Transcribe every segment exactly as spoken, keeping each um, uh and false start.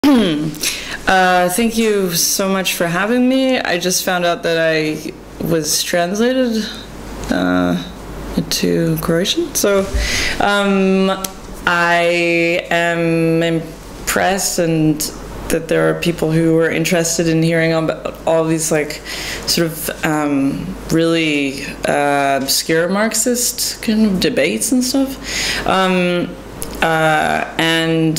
uh, thank you so much for having me. I just found out that I was translated uh, into Croatian, so um, I am impressed and that there are people who are interested in hearing about all these like sort of um, really uh, obscure Marxist kind of debates and stuff. Um, uh, and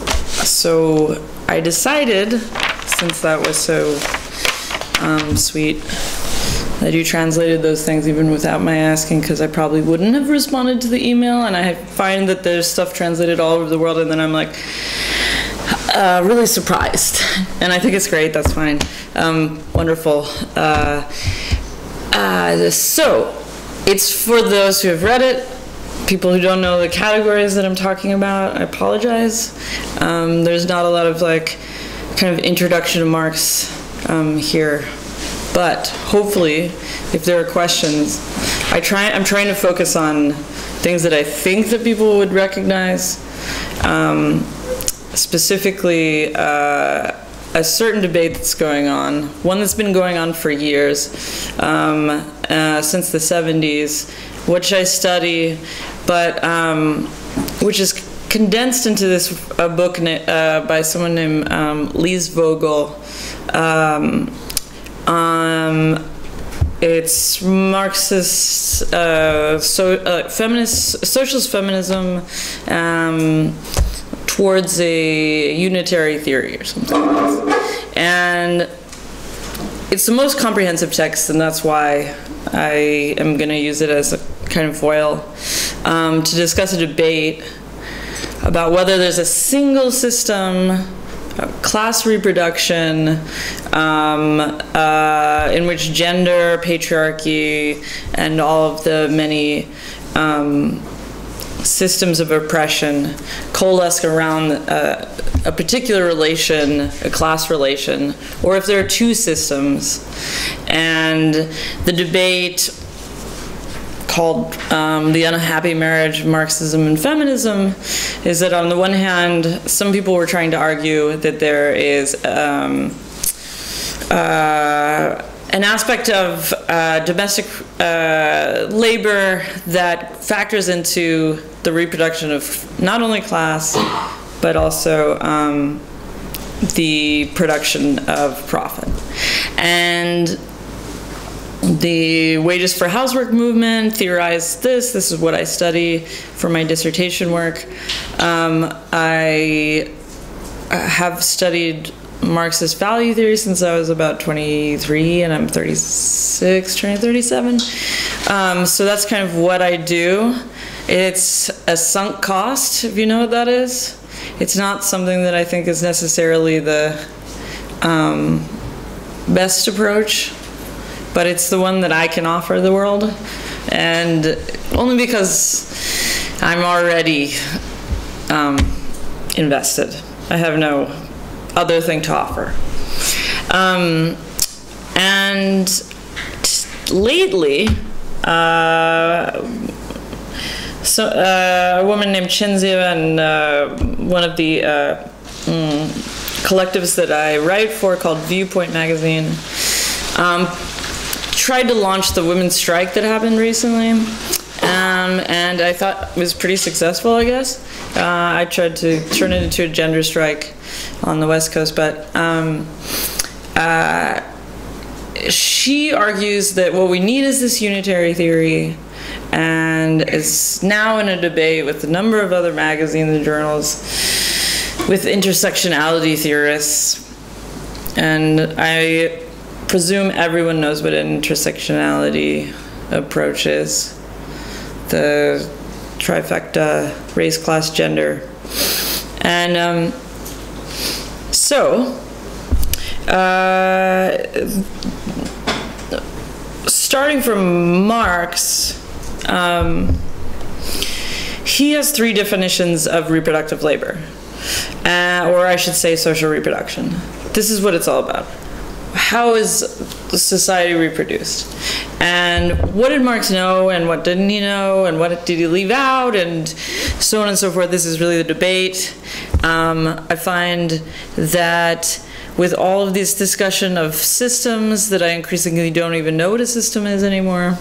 so I decided, since that was so um, sweet, that you translated those things even without my asking, because I probably wouldn't have responded to the email, and I find that there's stuff translated all over the world, and then I'm like, Uh, really surprised, and I think it's great. That's fine. Um, wonderful. Uh, uh, so, it's for those who have read it. People who don't know the categories that I'm talking about, I apologize. Um, there's not a lot of like kind of introduction to Marx um, here, but hopefully, if there are questions, I try. I'm trying to focus on things that I think that people would recognize. Um, specifically uh, a certain debate that's going on, one that's been going on for years, um, uh, since the seventies, which I study, but um, which is condensed into this a book uh, by someone named um, Lise Vogel. Um, um, it's Marxist, uh, so, uh, feminist, socialist feminism, um, towards a unitary theory or something like this. And it's the most comprehensive text, and that's why I am going to use it as a kind of foil um, to discuss a debate about whether there's a single system, class reproduction, um, uh, in which gender, patriarchy, and all of the many um, systems of oppression coalesce around uh, a particular relation, a class relation, or if there are two systems. And the debate called um, the unhappy marriage of Marxism and feminism is that on the one hand, some people were trying to argue that there is um, uh, an aspect of uh, domestic uh, labor that factors into the reproduction of not only class, but also um, the production of profit. And the Wages for Housework movement theorized this. This is what I study for my dissertation work. Um, I have studied Marxist value theory since I was about twenty-three, and I'm thirty-six, turning thirty-seven. Um, so that's kind of what I do. It's a sunk cost, if you know what that is. It's not something that I think is necessarily the um, best approach, but it's the one that I can offer the world, and only because I'm already um, invested. I have no other thing to offer. Um, and lately, uh, so, uh, a woman named Cinzia and uh, one of the uh, mm, collectives that I write for, called Viewpoint magazine, um, tried to launch the women's strike that happened recently. Um, and I thought it was pretty successful, I guess. Uh, I tried to turn it into a gender strike on the West Coast, but um, uh, she argues that what we need is this unitary theory, and is now in a debate with a number of other magazines and journals with intersectionality theorists. And I presume everyone knows what an intersectionality approach is. The trifecta, race, class, gender. And um, so, uh, starting from Marx, um, he has three definitions of reproductive labor, uh, or I should say social reproduction. This is what it's all about. how is society reproduced? And what did Marx know, and what didn't he know, and what did he leave out, and so on and so forth. This is really the debate. Um, I find that with all of this discussion of systems, that I increasingly don't even know what a system is anymore.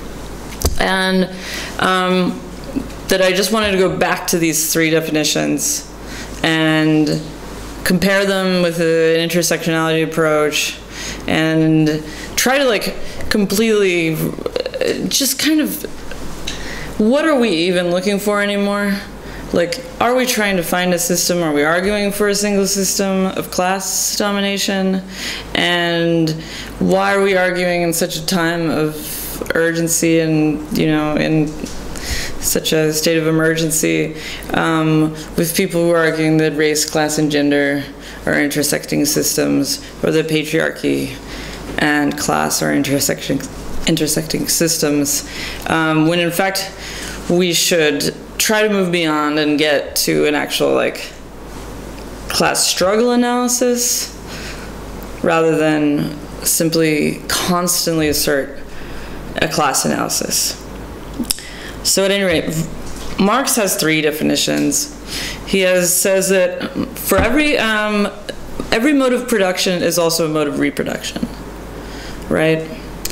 And um, that I just wanted to go back to these three definitions and compare them with an intersectionality approach and try to like completely just kind of, what are we even looking for anymore? Like, are we trying to find a system? Are we arguing for a single system of class domination? And why are we arguing in such a time of urgency and, you know, in such a state of emergency um, with people who are arguing that race, class, and gender are intersecting systems, or that patriarchy and class are intersecting, intersecting systems, um, when in fact we should try to move beyond and get to an actual like class struggle analysis rather than simply constantly assert a class analysis. So at any rate, Marx has three definitions. He has says that for every um, every mode of production is also a mode of reproduction, right?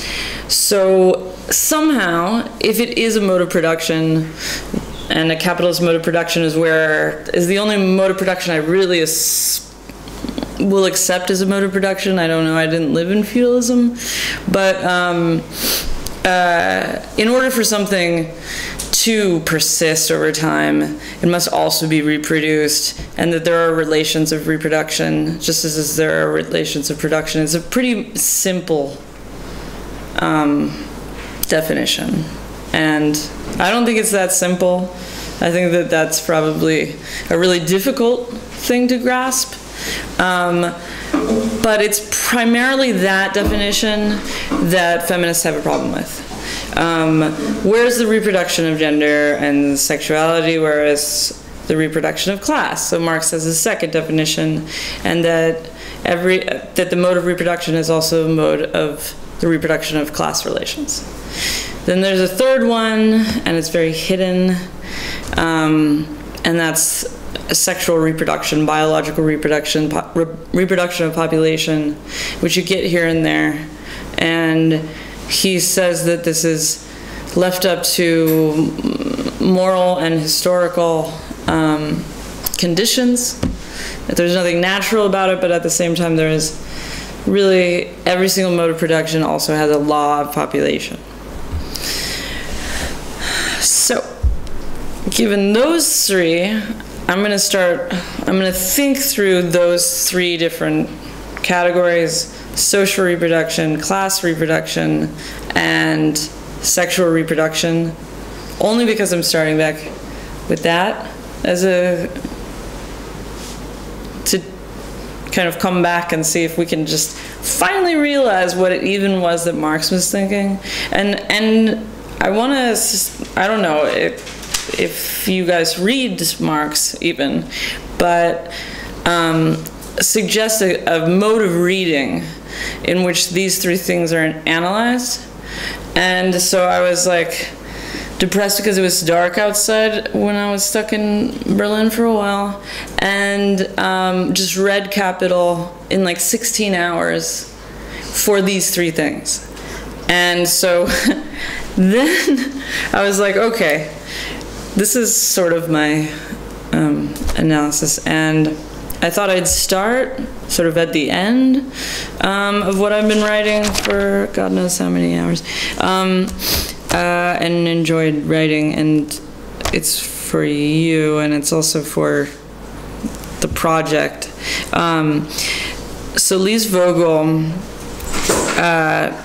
So somehow, if it is a mode of production, and a capitalist mode of production is where is the only mode of production I really is, will accept as a mode of production. I don't know. I didn't live in feudalism, but um, uh, in order for something to persist over time, it must also be reproduced, and that there are relations of reproduction, just as, as there are relations of production. It's a pretty simple um, definition, and I don't think it's that simple. I think that that's probably a really difficult thing to grasp. Um, but it's primarily that definition that feminists have a problem with. Um, where's the reproduction of gender and sexuality, whereas the reproduction of class? So Marx has a second definition, and that every that the mode of reproduction is also a mode of the reproduction of class relations. Then there's a third one, and it's very hidden, um, and that's sexual reproduction, biological reproduction, po re reproduction of population, which you get here and there. And he says that this is left up to moral and historical um, conditions, that there's nothing natural about it, but at the same time there is really every single mode of production also has a law of population. So, given those three, I'm going to start, I'm going to think through those three different categories: social reproduction, class reproduction, and sexual reproduction, only because I'm starting back with that as a, to kind of come back and see if we can just finally realize what it even was that Marx was thinking. And, and I want to, I don't know if, if you guys read Marx even, but um, suggest a, a mode of reading in which these three things are analyzed. And so I was like depressed because it was dark outside when I was stuck in Berlin for a while, and um, just read Capital in like sixteen hours for these three things. And so then I was like, okay, this is sort of my um, analysis, and I thought I'd start sort of at the end um, of what I've been writing for God knows how many hours, um, uh, and enjoyed writing, and it's for you, and it's also for the project. Um, so Lise Vogel, uh,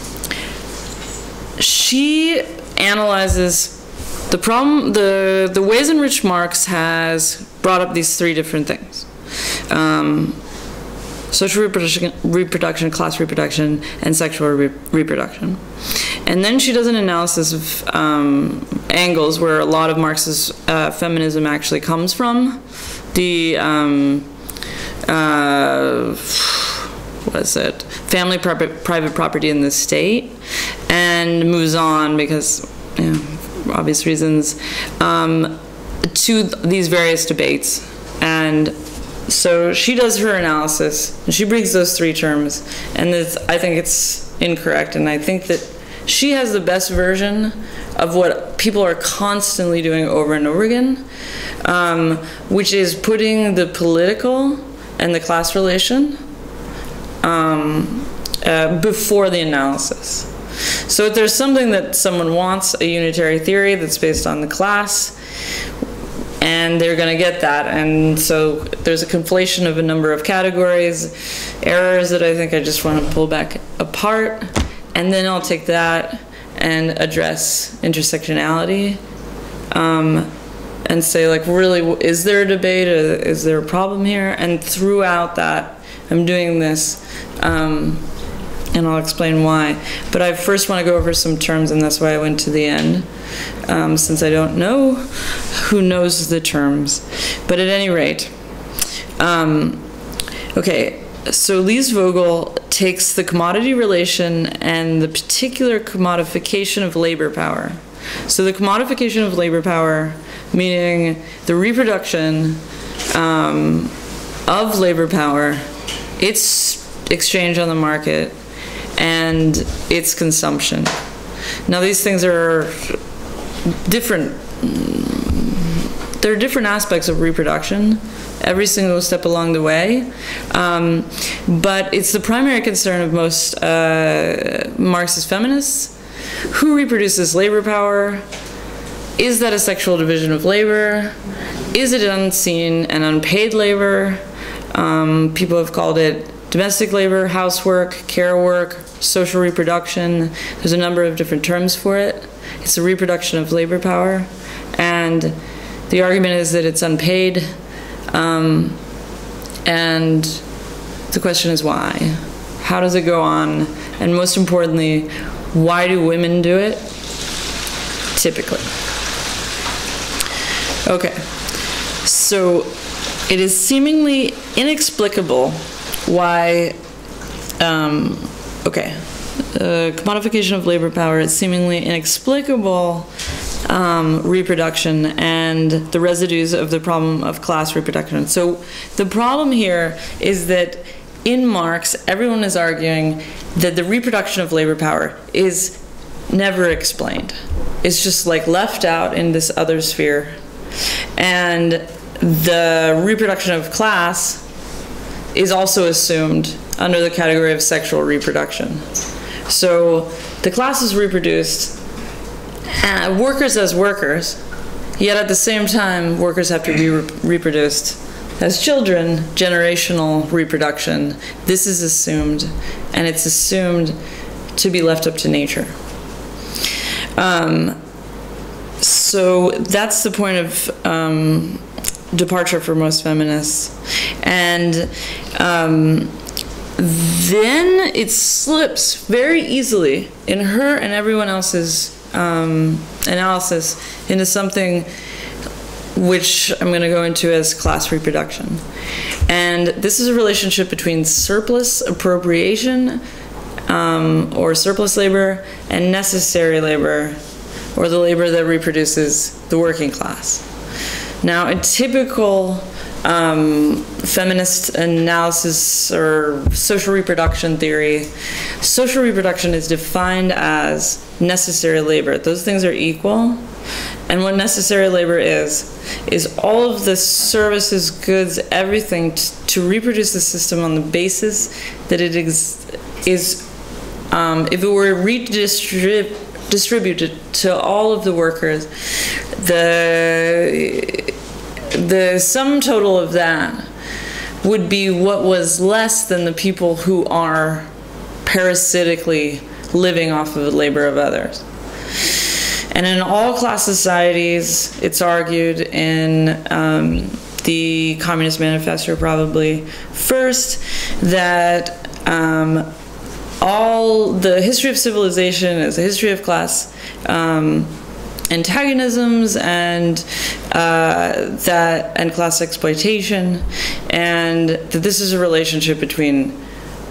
she analyzes the problem, the, the ways in which Marx has brought up these three different things. Um, social reproduction, reproduction, class reproduction, and sexual re reproduction. And then she does an analysis of um, angles where a lot of Marx's uh, feminism actually comes from. The, um, uh, what is it, family private, private property in the state, and moves on because, you know, obvious reasons, um, to these various debates. And so she does her analysis, and she brings those three terms, and this, I think it's incorrect, and I think that she has the best version of what people are constantly doing over and over again, um, which is putting the political and the class relation um, uh, before the analysis. So if there's something that someone wants, a unitary theory that's based on the class, and they're going to get that, and so there's a conflation of a number of categories, errors that I think I just want to pull back apart, and then I'll take that and address intersectionality, um, and say, like, really, is there a debate, or is there a problem here? And throughout that, I'm doing this, um, and I'll explain why. But I first want to go over some terms, and that's why I went to the end, um, since I don't know who knows the terms. But at any rate, um, okay, so Lise Vogel takes the commodity relation and the particular commodification of labor power. So the commodification of labor power, meaning the reproduction um, of labor power, its exchange on the market, and its consumption. Now these things are different. There are different aspects of reproduction every single step along the way, um, but it's the primary concern of most uh, Marxist feminists. Who reproduces labor power? Is that a sexual division of labor? Is it unseen and unpaid labor? Um, people have called it domestic labor, housework, care work, social reproduction. There's a number of different terms for it. It's a reproduction of labor power, and the argument is that it's unpaid, um, and the question is why? How does it go on? And most importantly, why do women do it? Typically. Okay, so it is seemingly inexplicable why, um, okay, uh, commodification of labor power is seemingly inexplicable um, reproduction and the residues of the problem of class reproduction. So the problem here is that in Marx, everyone is arguing that the reproduction of labor power is never explained. It's just like left out in this other sphere. And the reproduction of class is also assumed under the category of sexual reproduction. So the class is reproduced, uh, workers as workers, yet at the same time workers have to be re reproduced as children, generational reproduction. This is assumed, and it's assumed to be left up to nature. Um, so that's the point of um, departure for most feminists. And um, then it slips very easily in her and everyone else's um, analysis into something which I'm going to go into as class reproduction. And this is a relationship between surplus appropriation um, or surplus labor and necessary labor, or the labor that reproduces the working class. Now, a typical um, feminist analysis or social reproduction theory, social reproduction is defined as necessary labor. Those things are equal. And what necessary labor is, is all of the services, goods, everything to reproduce the system on the basis that it ex is, um, if it were redistributed distributed to all of the workers, the, the sum total of that would be what was less than the people who are parasitically living off of the labor of others. And in all class societies, it's argued in um, the Communist Manifesto probably first, that um, all the history of civilization is a history of class um, antagonisms and uh, that and class exploitation, and that this is a relationship between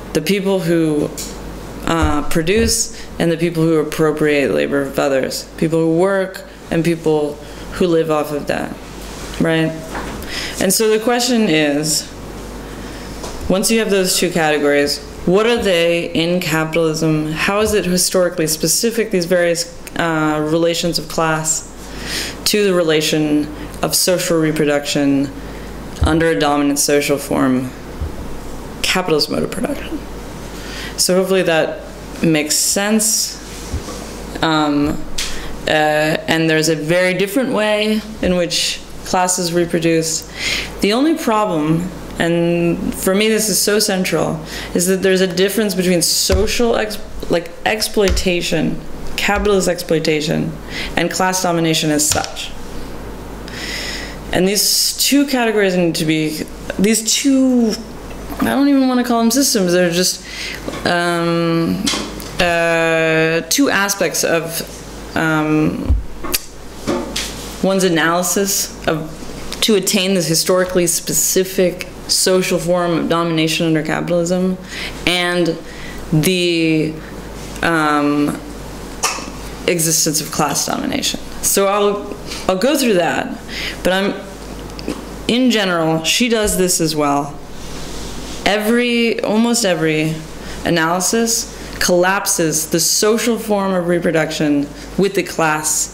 the people who uh, produce and the people who appropriate labor of others, people who work and people who live off of that, right? And so the question is, once you have those two categories, what are they in capitalism? How is it historically specific, these various uh, relations of class, to the relation of social reproduction under a dominant social form, capitalist mode of production? So hopefully that makes sense. Um, uh, and there's a very different way in which classes reproduce. The only problem, and for me this is so central, is that there's a difference between social ex like exploitation, capitalist exploitation, and class domination as such. And these two categories need to be, these two, I don't even want to call them systems, they're just um, uh, two aspects of um, one's analysis of, to attain this historically specific social form of domination under capitalism, and the um, existence of class domination. So I'll I'll go through that, but I'm in general, she does this as well. Every almost every analysis collapses the social form of reproduction with the class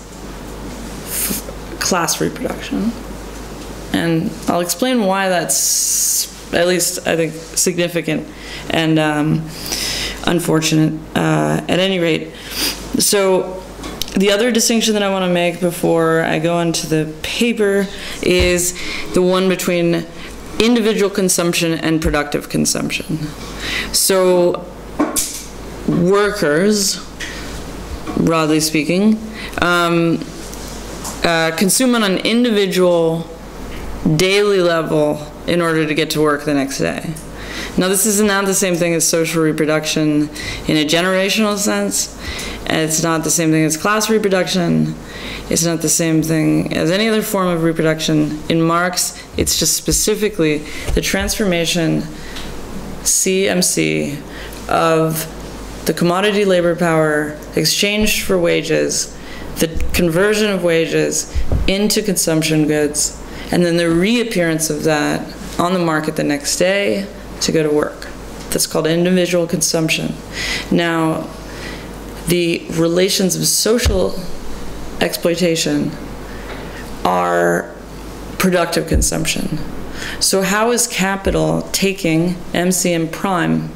class reproduction. And I'll explain why that's, at least I think, significant and um, unfortunate uh, at any rate. So the other distinction that I want to make before I go into the paper is the one between individual consumption and productive consumption. So workers, broadly speaking, um, uh, consume on an individual daily level in order to get to work the next day. Now this is not the same thing as social reproduction in a generational sense. It's not the same thing as class reproduction. It's not the same thing as any other form of reproduction. In Marx, it's just specifically the transformation, C M C, of the commodity labor power exchanged for wages, the conversion of wages into consumption goods, and then the reappearance of that on the market the next day to go to work. That's called individual consumption. Now, the relations of social exploitation are productive consumption. So how is capital taking M C M prime,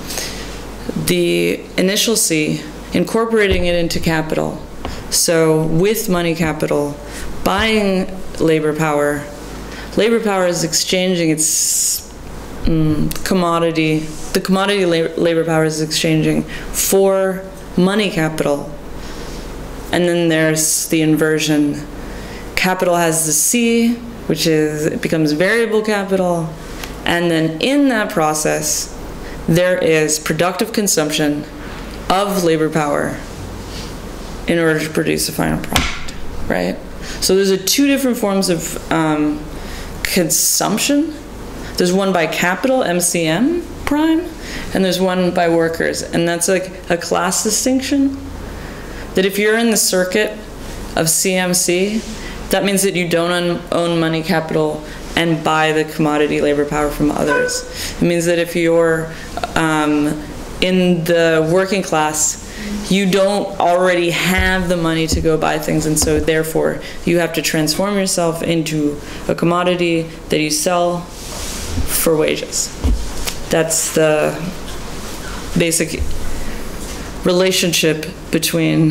the initial C, incorporating it into capital? So with money capital, buying labor power. Labor power is exchanging its mm, commodity. The commodity labor, labor power is exchanging for money capital. And then there's the inversion. Capital has the C, which is, it becomes variable capital. And then in that process, there is productive consumption of labor power in order to produce a final product, right? So those are two different forms of um, consumption. There's one by capital, M C M prime, and there's one by workers. And that's like a class distinction. That if you're in the circuit of C M C, that means that you don't own money capital and buy the commodity labor power from others. It means that if you're um, in the working class, you don't already have the money to go buy things, and so therefore you have to transform yourself into a commodity that you sell for wages. That's the basic relationship between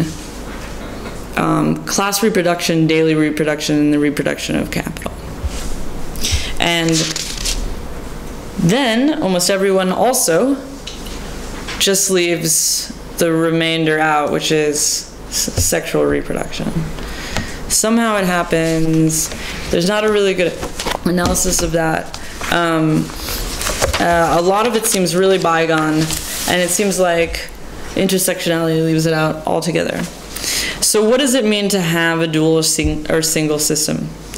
um, class reproduction, daily reproduction, and the reproduction of capital. And then almost everyone also just leaves the remainder out, which is sexual reproduction. Somehow it happens. There's not a really good analysis of that. Um, uh, a lot of it seems really bygone, and it seems like intersectionality leaves it out altogether. So what does it mean to have a dual or, sing or single system?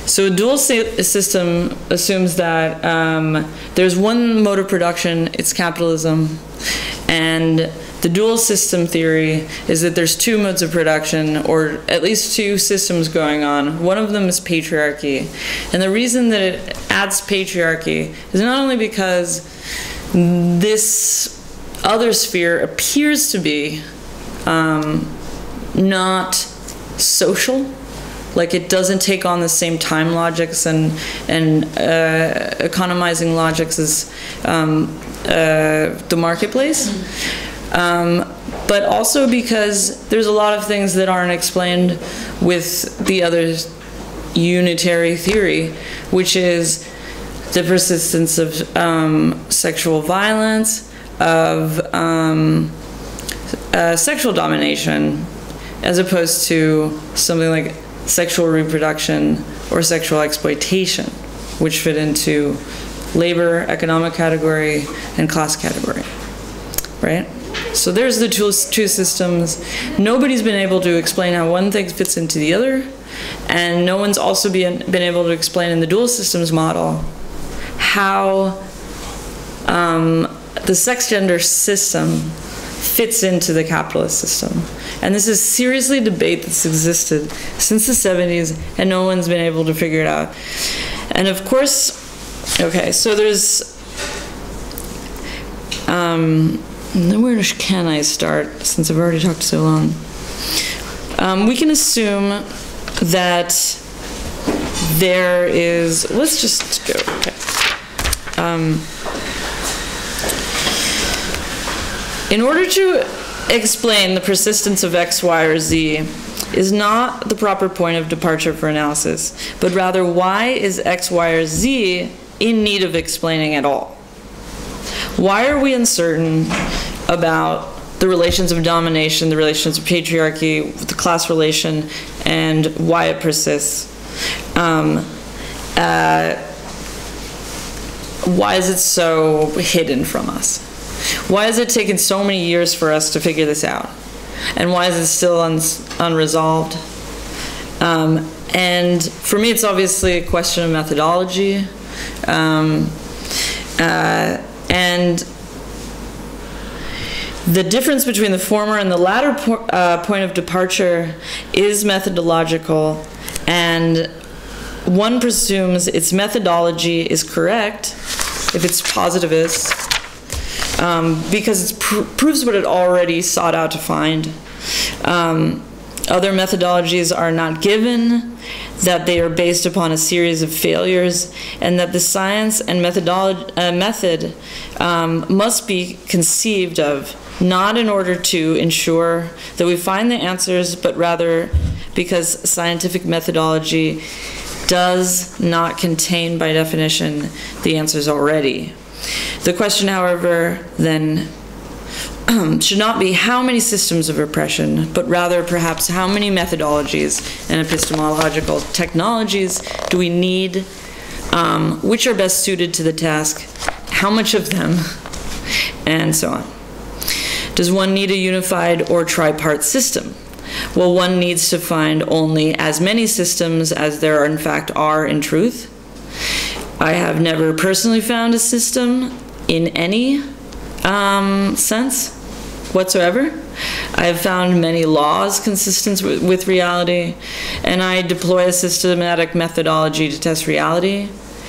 So a dual system assumes that um, there's one mode of production, it's capitalism, and the dual system theory is that there's two modes of production, or at least two systems going on. One of them is patriarchy. And the reason that it adds patriarchy is not only because this other sphere appears to be um, not social, like it doesn't take on the same time logics and, and uh, economizing logics as um, uh, the marketplace. Um, but also because there's a lot of things that aren't explained with the other unitary theory, which is the persistence of um, sexual violence, of um, uh, sexual domination, as opposed to something like sexual reproduction or sexual exploitation, which fit into labor, economic category, and class category, right? So there's the two, two systems. Nobody's been able to explain how one thing fits into the other, and no one's also been, been able to explain in the dual systems model how um, the sex-gender system fits into the capitalist system. And this is seriously a debate that's existed since the seventies, and no one's been able to figure it out. And of course, okay, so there's, um, where can I start, since I've already talked so long? Um, we can assume that there is, let's just go, okay. Um, in order to explain the persistence of X, Y, or Z is not the proper point of departure for analysis, but rather why is X, Y, or Z in need of explaining at all? Why are we uncertain about the relations of domination, the relations of patriarchy, the class relation, and why it persists? Um, uh, why is it so hidden from us? Why has it taken so many years for us to figure this out? And why is it still un unresolved? Um, and for me, it's obviously a question of methodology. Um, uh, and the difference between the former and the latter po uh, point of departure is methodological, and one presumes its methodology is correct if it's positivist, um, because it pr proves what it already sought out to find. Um, other methodologies are not given, that they are based upon a series of failures, and that the science and methodology, uh, method um, must be conceived of not in order to ensure that we find the answers, but rather because scientific methodology does not contain, by definition, the answers already. The question, however, then should not be how many systems of repression, but rather perhaps how many methodologies and epistemological technologies do we need, um, which are best suited to the task, how much of them, and so on. Does one need a unified or tripart system? Well, one needs to find only as many systems as there are, in fact are in truth. I have never personally found a system in any um, sense whatsoever. I have found many laws consistent with, with reality, and I deploy a systematic methodology to test reality.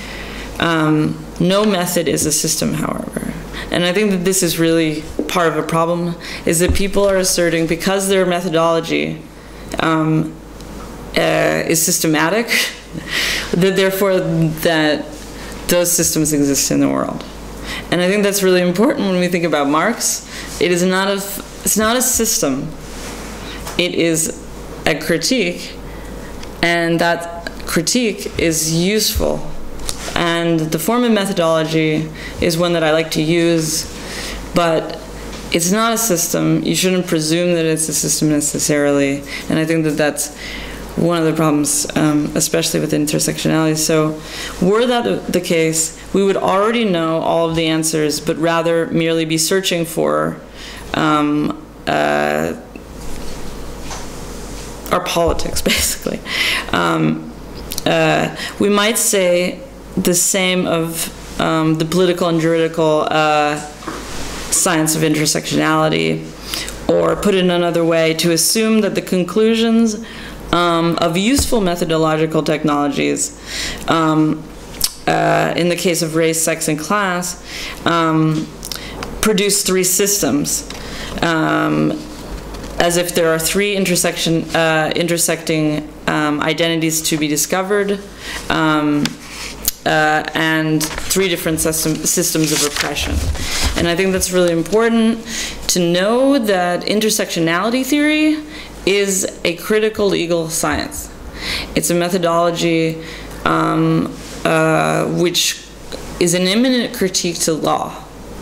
Um, no method is a system, however. And I think that this is really part of a problem, is that people are asserting because their methodology um, uh, is systematic, that therefore that those systems exist in the world. And I think that's really important when we think about Marx. It is not a, it's not a system. It is a critique, and that critique is useful. And the form of methodology is one that I like to use, but it's not a system. You shouldn't presume that it's a system necessarily. And I think that that's one of the problems, um, especially with intersectionality. So were that the case, we would already know all of the answers, but rather merely be searching for um, uh, our politics, basically. Um, uh, we might say the same of um, the political and juridical uh, science of intersectionality, or put it another way, to assume that the conclusions um, of useful methodological technologies, um, uh, in the case of race, sex, and class, um, produce three systems, um, as if there are three intersection, uh, intersecting um, identities to be discovered, um, uh, and three different system, systems of oppression. And I think that's really important to know that intersectionality theory is a critical legal science. It's a methodology um, uh, which is an imminent critique to law.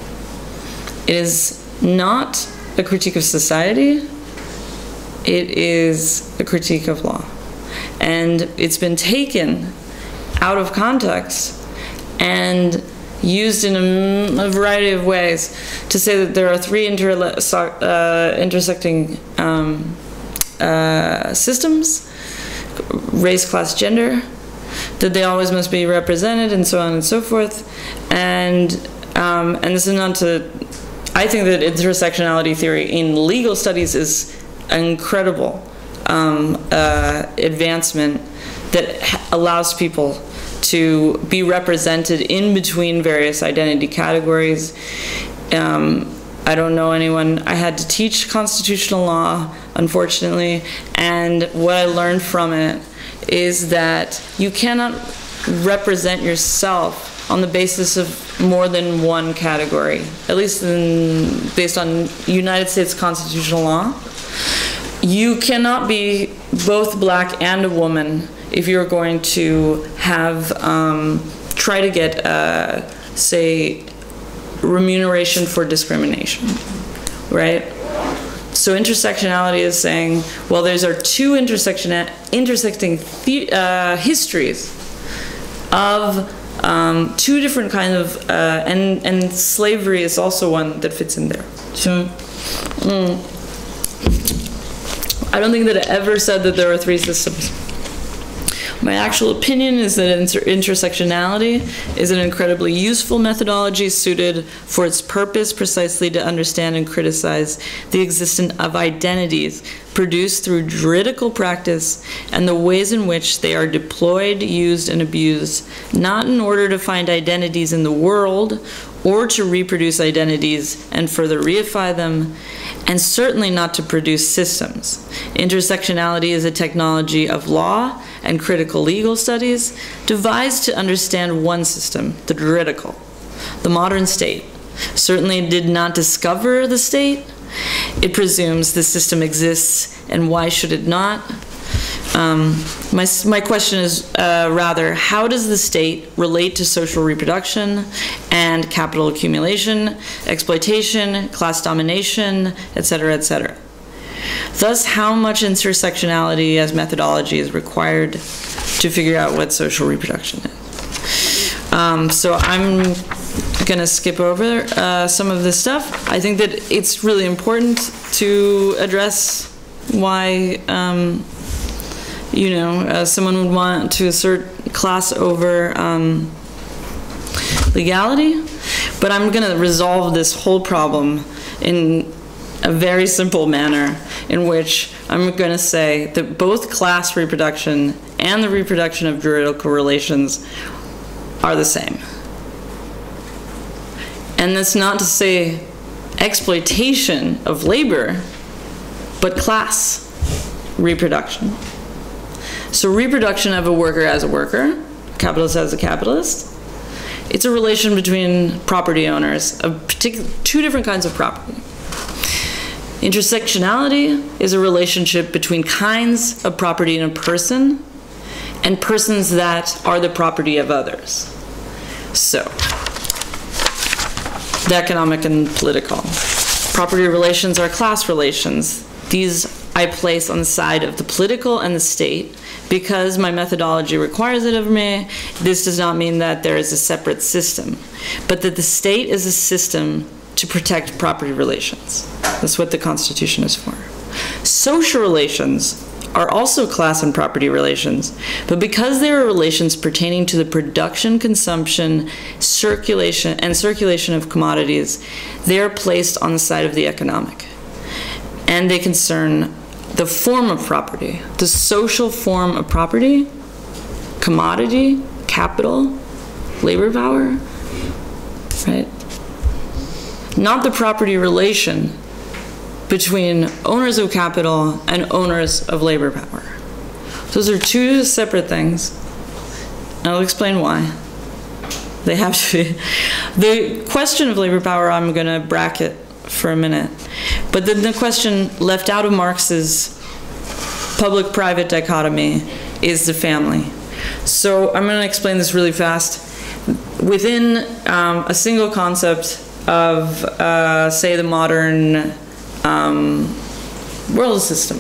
It is not a critique of society, it is a critique of law. And it's been taken out of context and used in a, a variety of ways to say that there are three inter uh, intersecting um, uh, systems, race, class, gender, that they always must be represented, and so on and so forth. And, um, and this is not to, I think that intersectionality theory in legal studies is an incredible um, uh, advancement that allows people to be represented in between various identity categories. Um, I don't know anyone. I had to teach constitutional law, unfortunately, and what I learned from it is that you cannot represent yourself on the basis of more than one category, at least in, based on United States constitutional law. You cannot be both black and a woman if you're going to have, um, try to get, uh, say, remuneration for discrimination, right? So intersectionality is saying, well, these are two intersection intersecting the, uh, histories of um, two different kinds of, uh, and, and slavery is also one that fits in there. So, mm, I don't think that it ever said that there were three systems. My actual opinion is that inter intersectionality is an incredibly useful methodology suited for its purpose precisely to understand and criticize the existence of identities produced through juridical practice and the ways in which they are deployed, used, and abused, not in order to find identities in the world or to reproduce identities and further reify them, and certainly not to produce systems. Intersectionality is a technology of law and critical legal studies devised to understand one system, the juridical. The modern state certainly did not discover the state. It presumes the system exists, and why should it not? Um, my, my question is uh, rather, how does the state relate to social reproduction and capital accumulation, exploitation, class domination, et cetera, et cetera? Thus, how much intersectionality as methodology is required to figure out what social reproduction is? Um, so I'm going to skip over uh, some of this stuff. I think that it's really important to address why um, you know, uh, someone would want to assert class over um, legality, but I'm going to resolve this whole problem in a very simple manner, in which I'm going to say that both class reproduction and the reproduction of juridical relations are the same. And that's not to say exploitation of labor, but class reproduction. So reproduction of a worker as a worker, capitalist as a capitalist, it's a relation between property owners of particular, two different kinds of property. Intersectionality is a relationship between kinds of property in a person and persons that are the property of others. So, the economic and political. Property relations are class relations. These I place on the side of the political and the state because my methodology requires it of me. This does not mean that there is a separate system, but that the state is a system to protect property relations. That's what the Constitution is for. Social relations are also class and property relations, but because they are relations pertaining to the production, consumption, circulation, and circulation of commodities, they are placed on the side of the economic. And they concern the form of property, the social form of property, commodity, capital, labor power, right? Not the property relation between owners of capital and owners of labor power. Those are two separate things. I'll explain why. They have to be. The question of labor power I'm going to bracket for a minute. But then the question left out of Marx's public-private dichotomy is the family. So I'm going to explain this really fast. Within um, a single concept of, uh, say, the modern um, world system,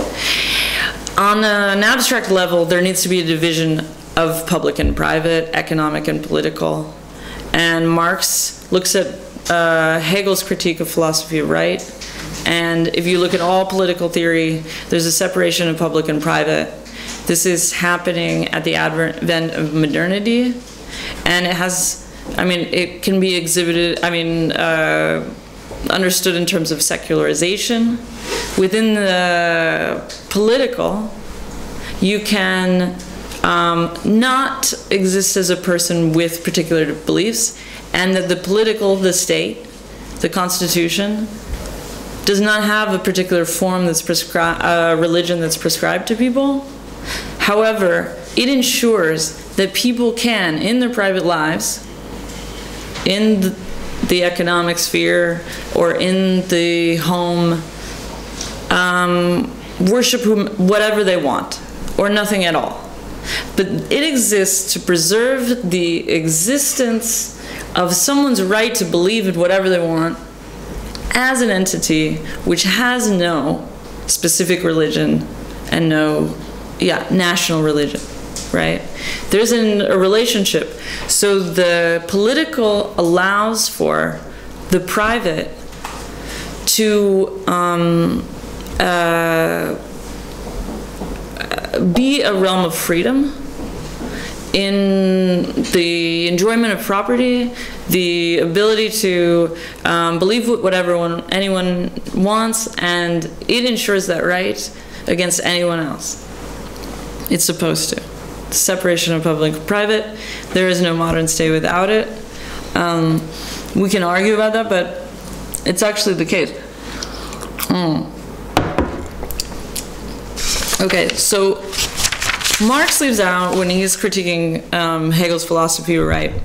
on an abstract level, there needs to be a division of public and private, economic and political. And Marx looks at uh, Hegel's critique of philosophy of right. And if you look at all political theory, there's a separation of public and private. This is happening at the advent of modernity. And it has, I mean, it can be exhibited, I mean, uh, understood in terms of secularization. Within the political, you can um, not exist as a person with particular beliefs, and that the political, the state, the constitution, does not have a particular form that's prescribed, uh, religion that's prescribed to people. However, it ensures that people can, in their private lives, in the, the economic sphere, or in the home, um, worship whom, whatever they want, or nothing at all. But it exists to preserve the existence of someone's right to believe in whatever they want as an entity which has no specific religion and no, yeah, national religion, right? There's an, a relationship. So the political allows for the private to um, uh, be a realm of freedom in the enjoyment of property, the ability to um, believe what everyone, anyone wants, and it ensures that right against anyone else. It's supposed to. Separation of public and private. There is no modern state without it. Um, we can argue about that, but it's actually the case. Mm. Okay, so Marx leaves out, when he's critiquing um, Hegel's philosophy of right,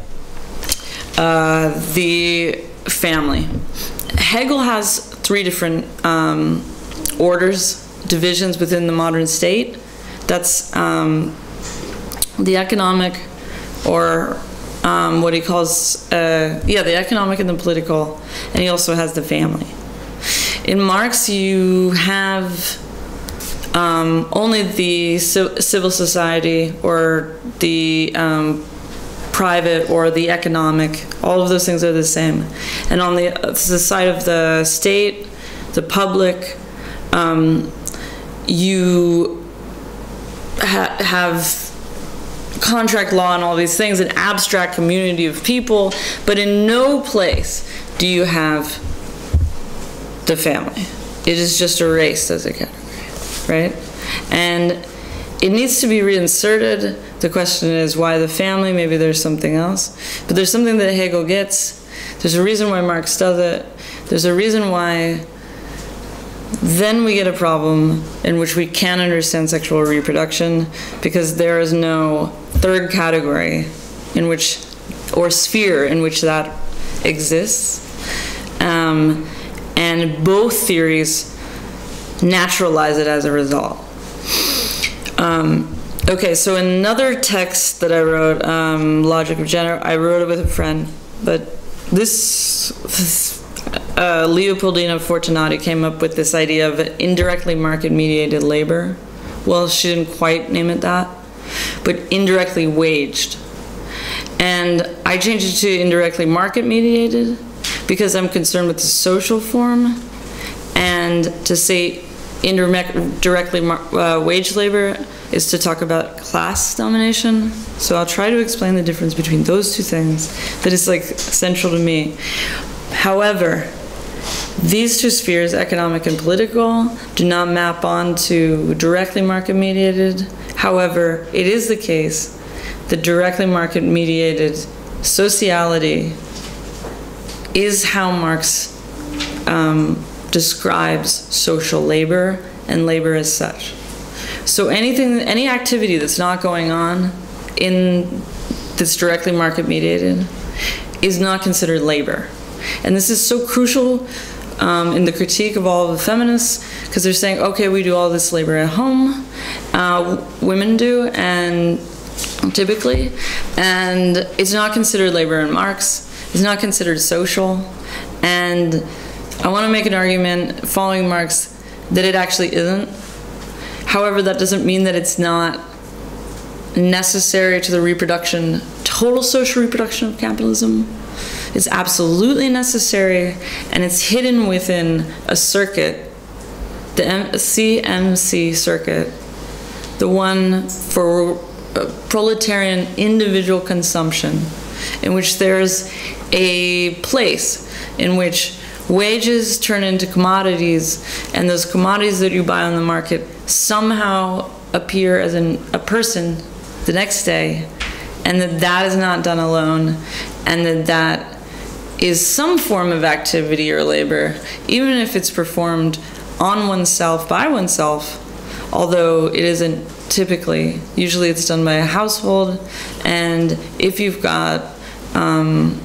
uh, the family. Hegel has three different um, orders, divisions within the modern state. That's um, the economic, or um, what he calls, uh, yeah, the economic and the political, and he also has the family. In Marx, you have um, only the civil society, or the um, private, or the economic. All of those things are the same. And on the, the side of the state, the public, um, you ha have contract law and all these things, an abstract community of people, but in no place do you have the family. It is just erased as a category, right? And it needs to be reinserted. The question is why the family? Maybe there's something else. But there's something that Hegel gets. There's a reason why Marx does it. There's a reason why then we get a problem in which we can't understand sexual reproduction, because there is no third category in which, or sphere in which that exists. Um, and both theories naturalize it as a result. Um, okay, so another text that I wrote, um, Logic of Gender, I wrote it with a friend, but this, this Uh, Leopoldina Fortunati came up with this idea of indirectly market-mediated labor. Well, she didn't quite name it that, but indirectly waged. And I changed it to indirectly market-mediated because I'm concerned with the social form, and to say indirectly uh, wage labor is to talk about class domination. So I'll try to explain the difference between those two things that is like central to me. However, these two spheres, economic and political, do not map onto directly market mediated. However, it is the case that directly market mediated sociality is how Marx um, describes social labor and labor as such. So anything, any activity that's not going on in this directly market mediated is not considered labor. And this is so crucial um, in the critique of all of the feminists, because they're saying, okay, we do all this labor at home, uh, women do, and typically, and it's not considered labor in Marx, it's not considered social, and I want to make an argument following Marx that it actually isn't. However, that doesn't mean that it's not necessary to the reproduction, total social reproduction of capitalism. It's absolutely necessary, and it's hidden within a circuit, the C M C circuit, the one for proletarian individual consumption, in which there's a place in which wages turn into commodities, and those commodities that you buy on the market somehow appear as an, a person the next day, and that that is not done alone, and that that is some form of activity or labor, even if it's performed on oneself, by oneself, although it isn't typically. Usually it's done by a household, and if you've got um,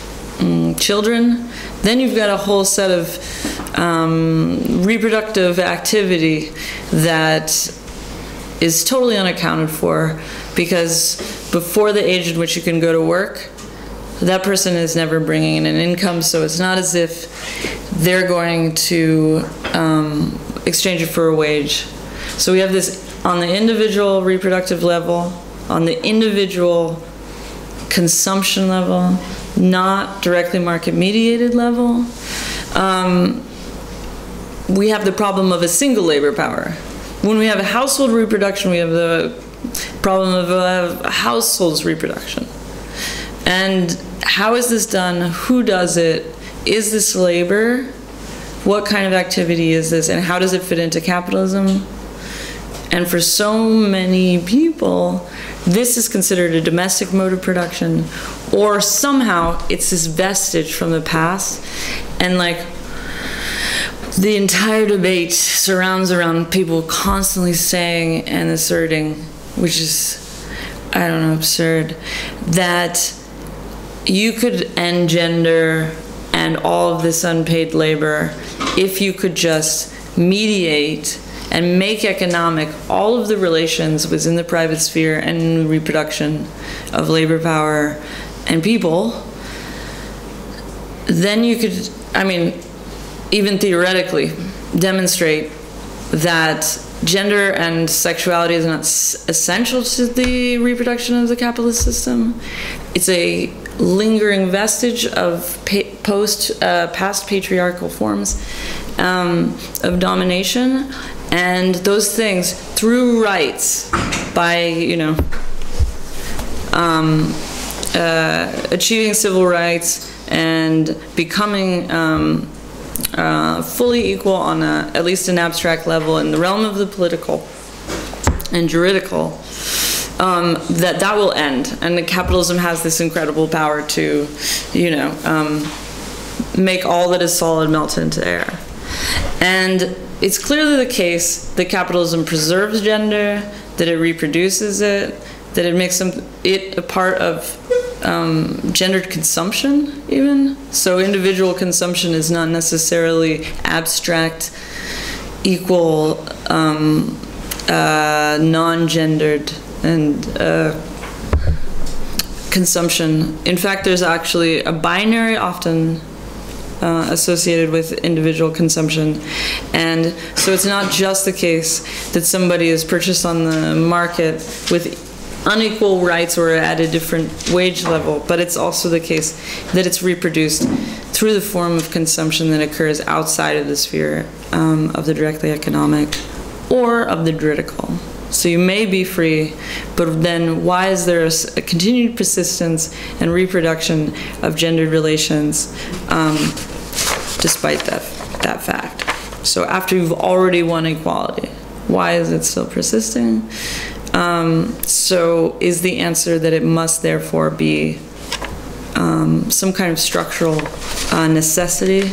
children, then you've got a whole set of um, reproductive activity that is totally unaccounted for, because before the age at which you can go to work, that person is never bringing in an income, so it's not as if they're going to um, exchange it for a wage. So we have this on the individual reproductive level, on the individual consumption level, not directly market mediated level. Um, we have the problem of a single labor power. When we have a household reproduction, we have the problem of a household's reproduction. And how is this done? Who does it? Is this labor? What kind of activity is this? And how does it fit into capitalism? And for so many people, this is considered a domestic mode of production, or somehow it's this vestige from the past. And like, the entire debate surrounds around people constantly saying and asserting, which is, I don't know, absurd, that you could end gender and all of this unpaid labor if you could just mediate and make economic all of the relations within the private sphere and reproduction of labor power and people. Then you could, I mean, even theoretically, demonstrate that gender and sexuality is not essential to the reproduction of the capitalist system. It's a lingering vestige of pa post, uh, past patriarchal forms um, of domination, and those things, through rights, by, you know, um, uh, achieving civil rights and becoming um, uh, fully equal on a, at least an abstract level in the realm of the political and juridical, um, that that will end, and that capitalism has this incredible power to, you know, um, make all that is solid melt into air. And it's clearly the case that capitalism preserves gender, that it reproduces it, that it makes them, it a part of um, gendered consumption even. So individual consumption is not necessarily abstract, equal, um, uh, non-gendered and uh, consumption. In fact, there's actually a binary often Uh, associated with individual consumption. And so it's not just the case that somebody is purchased on the market with unequal rights or at a different wage level, but it's also the case that it's reproduced through the form of consumption that occurs outside of the sphere um, of the directly economic or of the juridical. So you may be free, but then why is there a, a continued persistence and reproduction of gendered relations um, despite that, that fact? So after you've already won equality, why is it still persisting? Um, so is the answer that it must therefore be um, some kind of structural uh, necessity?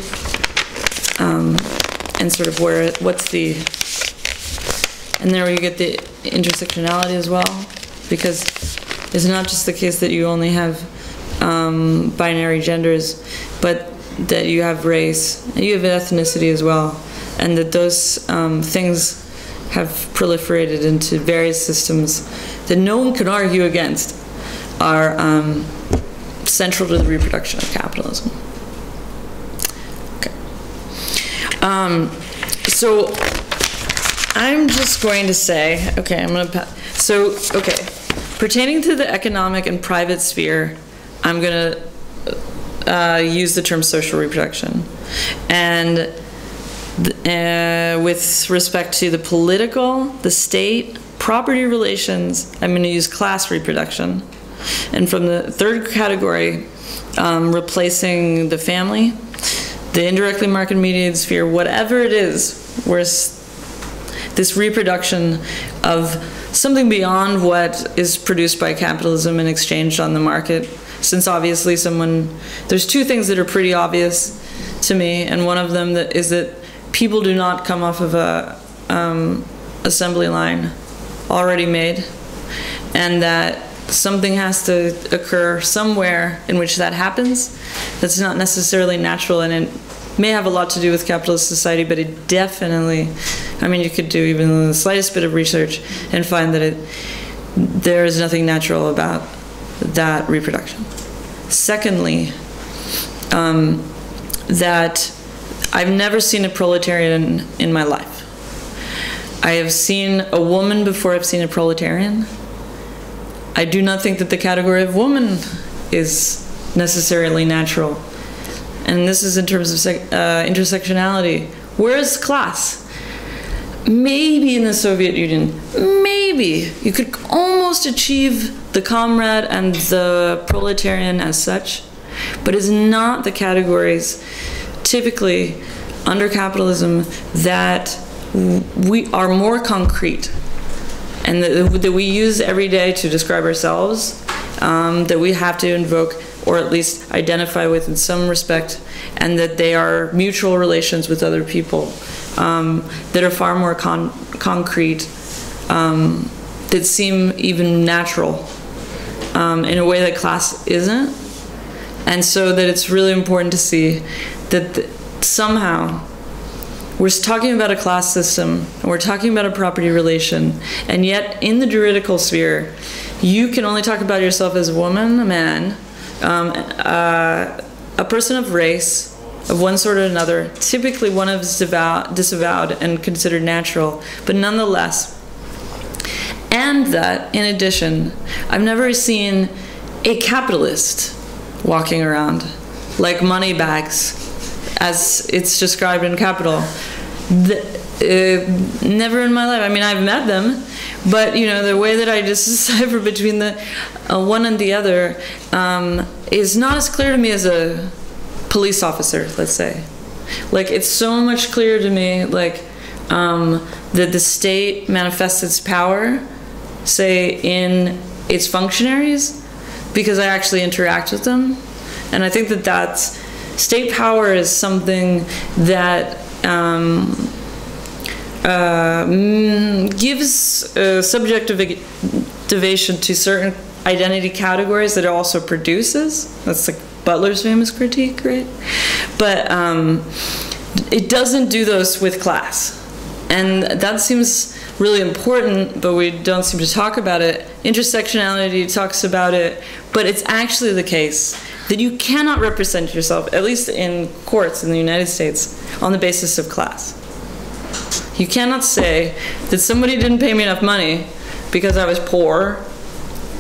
Um, and sort of where, what's the, and there you get the intersectionality as well, because it's not just the case that you only have um, binary genders, but that you have race, and you have ethnicity as well, and that those um, things have proliferated into various systems that no one can argue against are um, central to the reproduction of capitalism. Okay. Um, so I'm just going to say, okay, I'm going to, so, okay, pertaining to the economic and private sphere, I'm going to uh, use the term social reproduction. And Uh, with respect to the political, the state, property relations, I'm going to use class reproduction. And from the third category, um, replacing the family, the indirectly market mediated sphere, whatever it is, where this reproduction of something beyond what is produced by capitalism and exchanged on the market. Since obviously someone, there's two things that are pretty obvious to me, and one of them that is that people do not come off of a um, assembly line already made, and that something has to occur somewhere in which that happens. That's not necessarily natural, and it may have a lot to do with capitalist society, but it definitely, I mean, you could do even the slightest bit of research and find that it, there is nothing natural about that reproduction. Secondly, um, that I've never seen a proletarian in my life. I have seen a woman before I've seen a proletarian. I do not think that the category of woman is necessarily natural. And this is in terms of sec uh, intersectionality. Where is class? Maybe in the Soviet Union, maybe you could almost achieve the comrade and the proletarian as such, but it's not the categories typically under capitalism that we are more concrete and that, that we use every day to describe ourselves, um, that we have to invoke or at least identify with in some respect, and that they are mutual relations with other people um, that are far more con concrete, um, that seem even natural um, in a way that class isn't. And so that it's really important to see that somehow we're talking about a class system, and we're talking about a property relation, and yet in the juridical sphere, you can only talk about yourself as a woman, a man, um, uh, a person of race, of one sort or another, typically one of disavowed, disavowed and considered natural, but nonetheless. And that, in addition, I've never seen a capitalist walking around like money bags, as it's described in Capital. The, uh, never in my life. I mean, I've met them, but you know, the way that I just decipher between the uh, one and the other um, is not as clear to me as a police officer, let's say. Like, it's so much clearer to me, like, um, that the state manifests its power, say, in its functionaries, because I actually interact with them. And I think that that's, state power is something that um, uh, gives uh, subjectivation to certain identity categories that it also produces. That's like Butler's famous critique, right? But um, it doesn't do those with class. And that seems really important, but we don't seem to talk about it. Intersectionality talks about it, but it's actually the case that you cannot represent yourself, at least in courts in the United States, on the basis of class. You cannot say that somebody didn't pay me enough money because I was poor,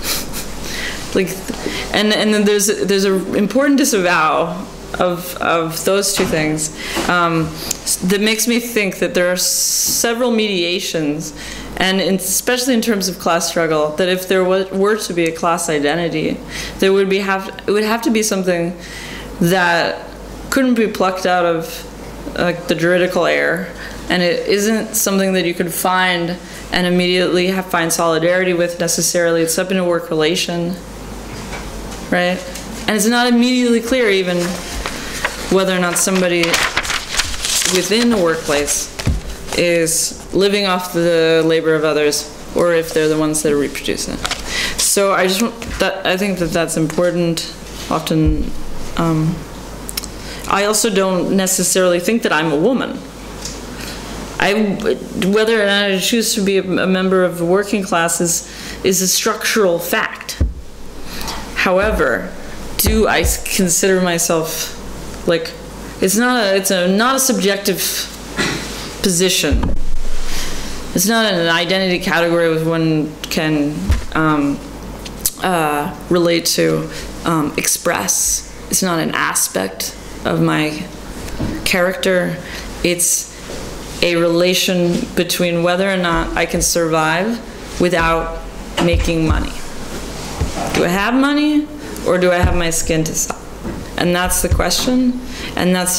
like, and and then there's there's an important disavow of of those two things um, that makes me think that there are several mediations, and in, especially in terms of class struggle, that if there was, were to be a class identity, there would be have it would have to be something that couldn't be plucked out of like the juridical air, and it isn't something that you could find and immediately have, find solidarity with necessarily. It's up in a work relation, right? And it's not immediately clear even whether or not somebody within the workplace is living off the labor of others, or if they're the ones that are reproducing. So I just that I think that that's important. Often, um, I also don't necessarily think that I'm a woman. I, whether or not I choose to be a, a member of the working class is, is a structural fact. However, do I consider myself like, it's not a, it's a, not a subjective position. It's not an identity category which one can um, uh, relate to, um, express. It's not an aspect of my character. It's a relation between whether or not I can survive without making money. Do I have money, or do I have my skin to sell? And that's the question. And that's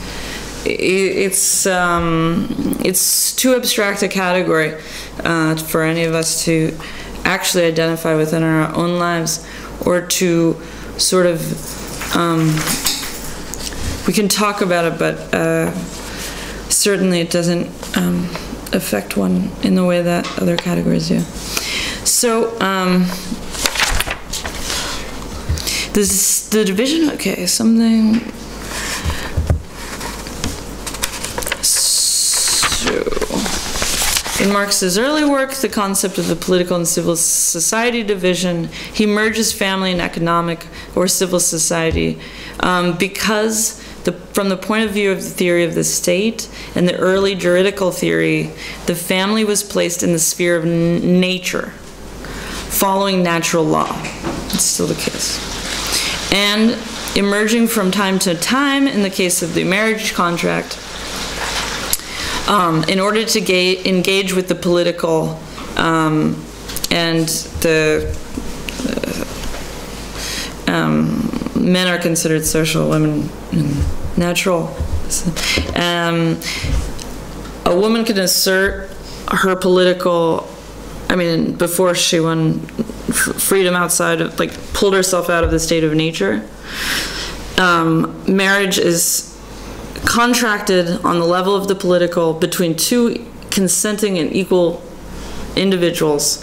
it's um, it's too abstract a category uh, for any of us to actually identify within our own lives, or to sort of um, we can talk about it, but uh, certainly it doesn't um, affect one in the way that other categories do. So um, this the division. Okay, something. So in Marx's early work, the concept of the political and civil society division, he merges family and economic or civil society um, because. The, from the point of view of the theory of the state and the early juridical theory, the family was placed in the sphere of n nature, following natural law. It's still the case. And emerging from time to time, in the case of the marriage contract, um, in order to ga engage with the political um, and the uh, um, men are considered social, women natural. Um, a woman can assert her political, I mean, before she won freedom outside of, like, pulled herself out of the state of nature. Um, marriage is contracted on the level of the political between two consenting and equal individuals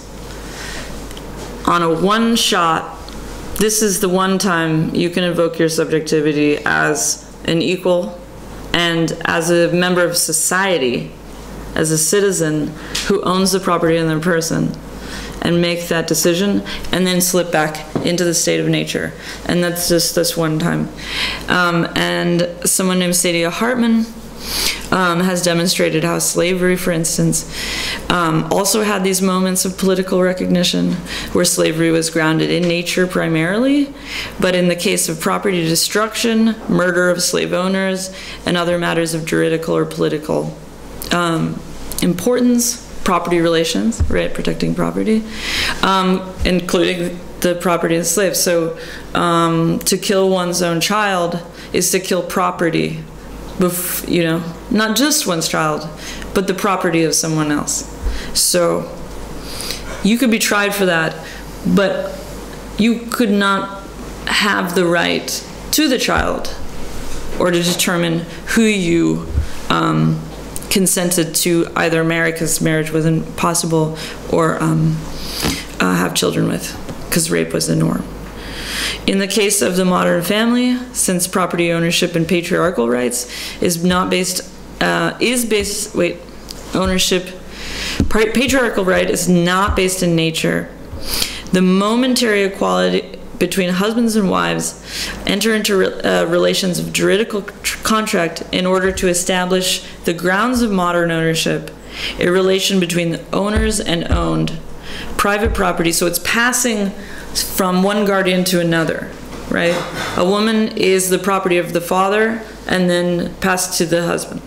on a one shot. This is the one time you can invoke your subjectivity as an equal and as a member of society, as a citizen who owns the property in their person, and make that decision and then slip back into the state of nature. And that's just this one time. Um, and someone named Saidiya Hartman Um, has demonstrated how slavery, for instance, um, also had these moments of political recognition where slavery was grounded in nature primarily, but in the case of property destruction, murder of slave owners, and other matters of juridical or political um, importance, property relations, right, protecting property, um, including the property of the slave. So um, to kill one's own child is to kill property. Bef you know, not just one's child, but the property of someone else. So you could be tried for that, but you could not have the right to the child or to determine who you um, consented to either marry because marriage wasn't possible, or um, uh, have children with because rape was the norm. In the case of the modern family, since property ownership and patriarchal rights is not based, uh, is based, wait, ownership, patriarchal right is not based in nature. The momentary equality between husbands and wives enter into re uh, relations of juridical contract in order to establish the grounds of modern ownership, a relation between the owners and owned, private property. So it's passing from one guardian to another, right? A woman is the property of the father and then passed to the husband.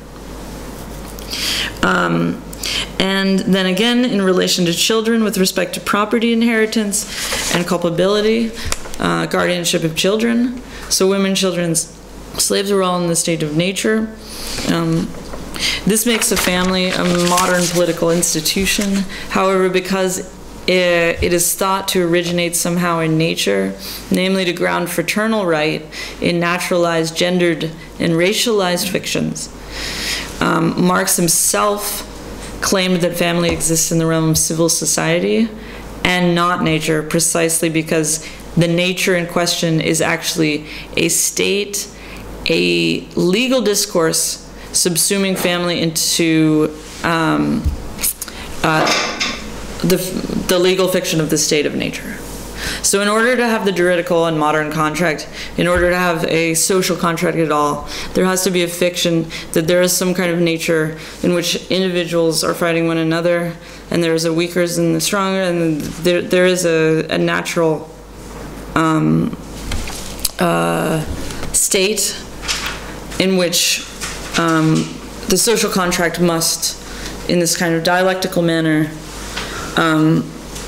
Um, and then again, in relation to children with respect to property inheritance and culpability, uh, guardianship of children. So women, children, slaves are all in the state of nature. Um, this makes a family a modern political institution. However, because it, it is thought to originate somehow in nature, namely to ground fraternal right in naturalized, gendered, and racialized fictions, um, Marx himself claimed that family exists in the realm of civil society and not nature, precisely because the nature in question is actually a state, a legal discourse subsuming family into um, uh, the, the legal fiction of the state of nature. So in order to have the juridical and modern contract, in order to have a social contract at all, there has to be a fiction that there is some kind of nature in which individuals are fighting one another, and there is a weaker and the stronger, and there, there is a, a natural um, uh, state in which um, the social contract must, in this kind of dialectical manner, um,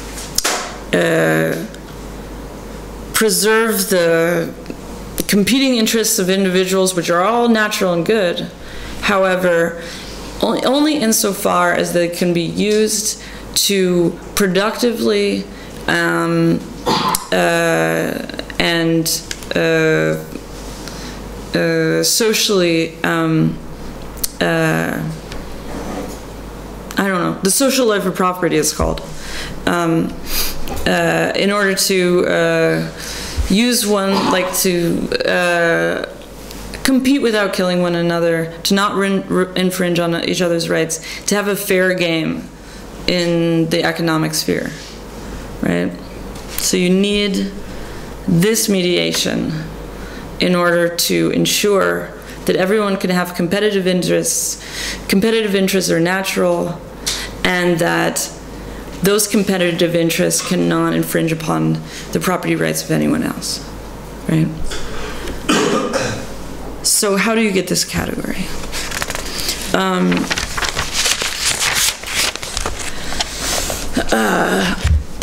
uh, preserve the competing interests of individuals, which are all natural and good. However, only, only insofar as they can be used to productively um, uh, and uh, uh, socially, um, uh, I don't know, the social life of property is called. Um, uh, in order to uh, use one, like to uh, compete without killing one another, to not infringe on each other's rights, to have a fair game in the economic sphere, right? So you need this mediation in order to ensure that everyone can have competitive interests. Competitive interests are natural, and that those competitive interests cannot infringe upon the property rights of anyone else, right? So how do you get this category? Um, uh,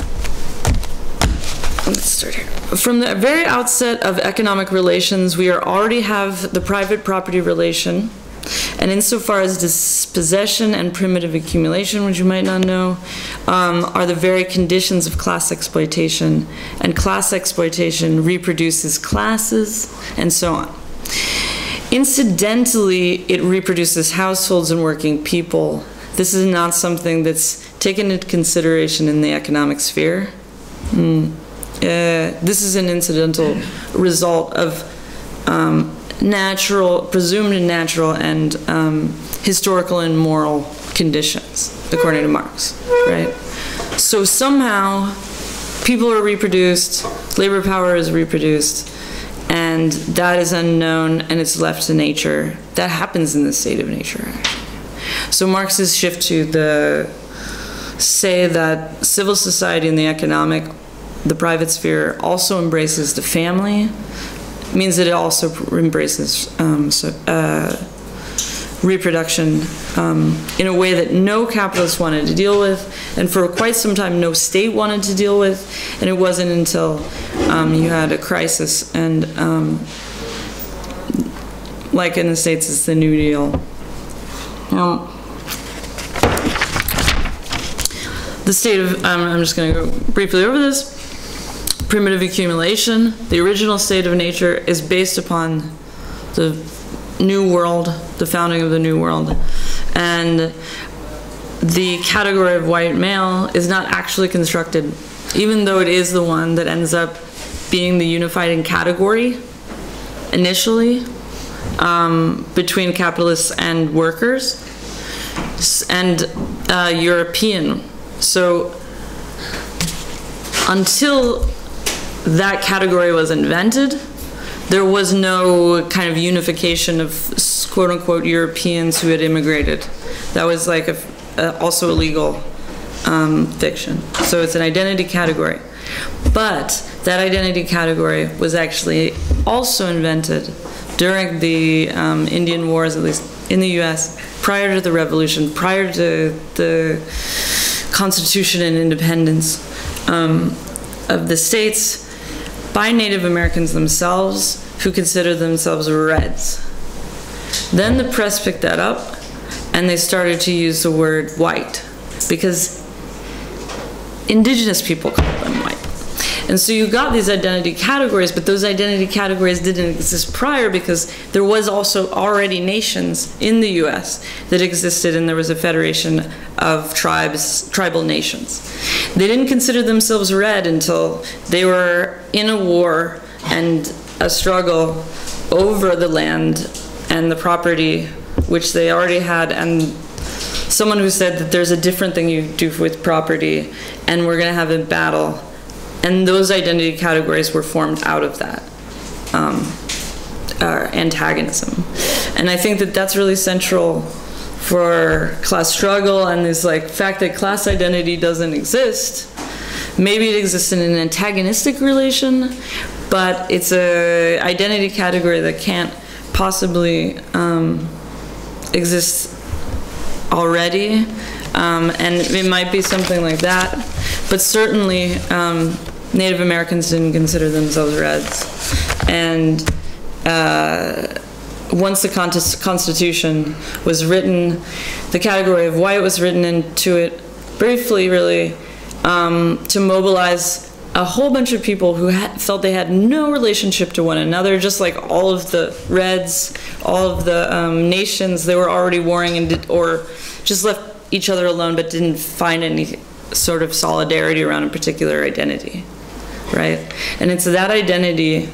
let's start here. From the very outset of economic relations, we are already have the private property relation, and insofar as dispossession and primitive accumulation, which you might not know, um, are the very conditions of class exploitation, and class exploitation reproduces classes, and so on. Incidentally, it reproduces households and working people. This is not something that's taken into consideration in the economic sphere. Mm. Uh, this is an incidental result of um, natural, presumed natural, and um, historical and moral conditions, according to Marx, right? So somehow, people are reproduced, labor power is reproduced, and that is unknown, and it's left to nature. That happens in the state of nature, actually. So Marxists shift to the, say that civil society and the economic, the private sphere also embraces the family, means that it also embraces um, so, uh, reproduction um, in a way that no capitalist wanted to deal with, and for quite some time no state wanted to deal with, and it wasn't until um, you had a crisis, and um, like in the States, it's the New Deal. Um, the state of, um, I'm just going to go briefly over this. Primitive accumulation, the original state of nature, is based upon the New World, the founding of the New World. And the category of white male is not actually constructed, even though it is the one that ends up being the unifying category initially um, between capitalists and workers, and uh, European. So until that category was invented, there was no kind of unification of quote-unquote Europeans who had immigrated. That was like a, a, also a legal um, fiction. So it's an identity category. But that identity category was actually also invented during the um, Indian Wars, at least in the U S, prior to the revolution, prior to the Constitution and independence um, of the states, by Native Americans themselves, who consider themselves Reds. Then the press picked that up, and they started to use the word white, because indigenous people called them white. And so you got these identity categories, but those identity categories didn't exist prior because there was also already nations in the U S that existed, and there was a federation of tribes, tribal nations. They didn't consider themselves red until they were in a war and a struggle over the land and the property which they already had, and someone who said that there's a different thing you do with property, and we're going to have a battle. And those identity categories were formed out of that um, uh, antagonism. And I think that that's really central for class struggle, and this like fact that class identity doesn't exist. Maybe it exists in an antagonistic relation, but it's a identity category that can't possibly um, exist already. Um, and it might be something like that, but certainly um, Native Americans didn't consider themselves Reds. And uh, once the Constitution was written, the category of white was written into it briefly, really, um, to mobilize a whole bunch of people who had, felt they had no relationship to one another, just like all of the Reds, all of the um, nations, they were already warring and did, or just left each other alone, but didn't find any sort of solidarity around a particular identity, right? And it's that identity,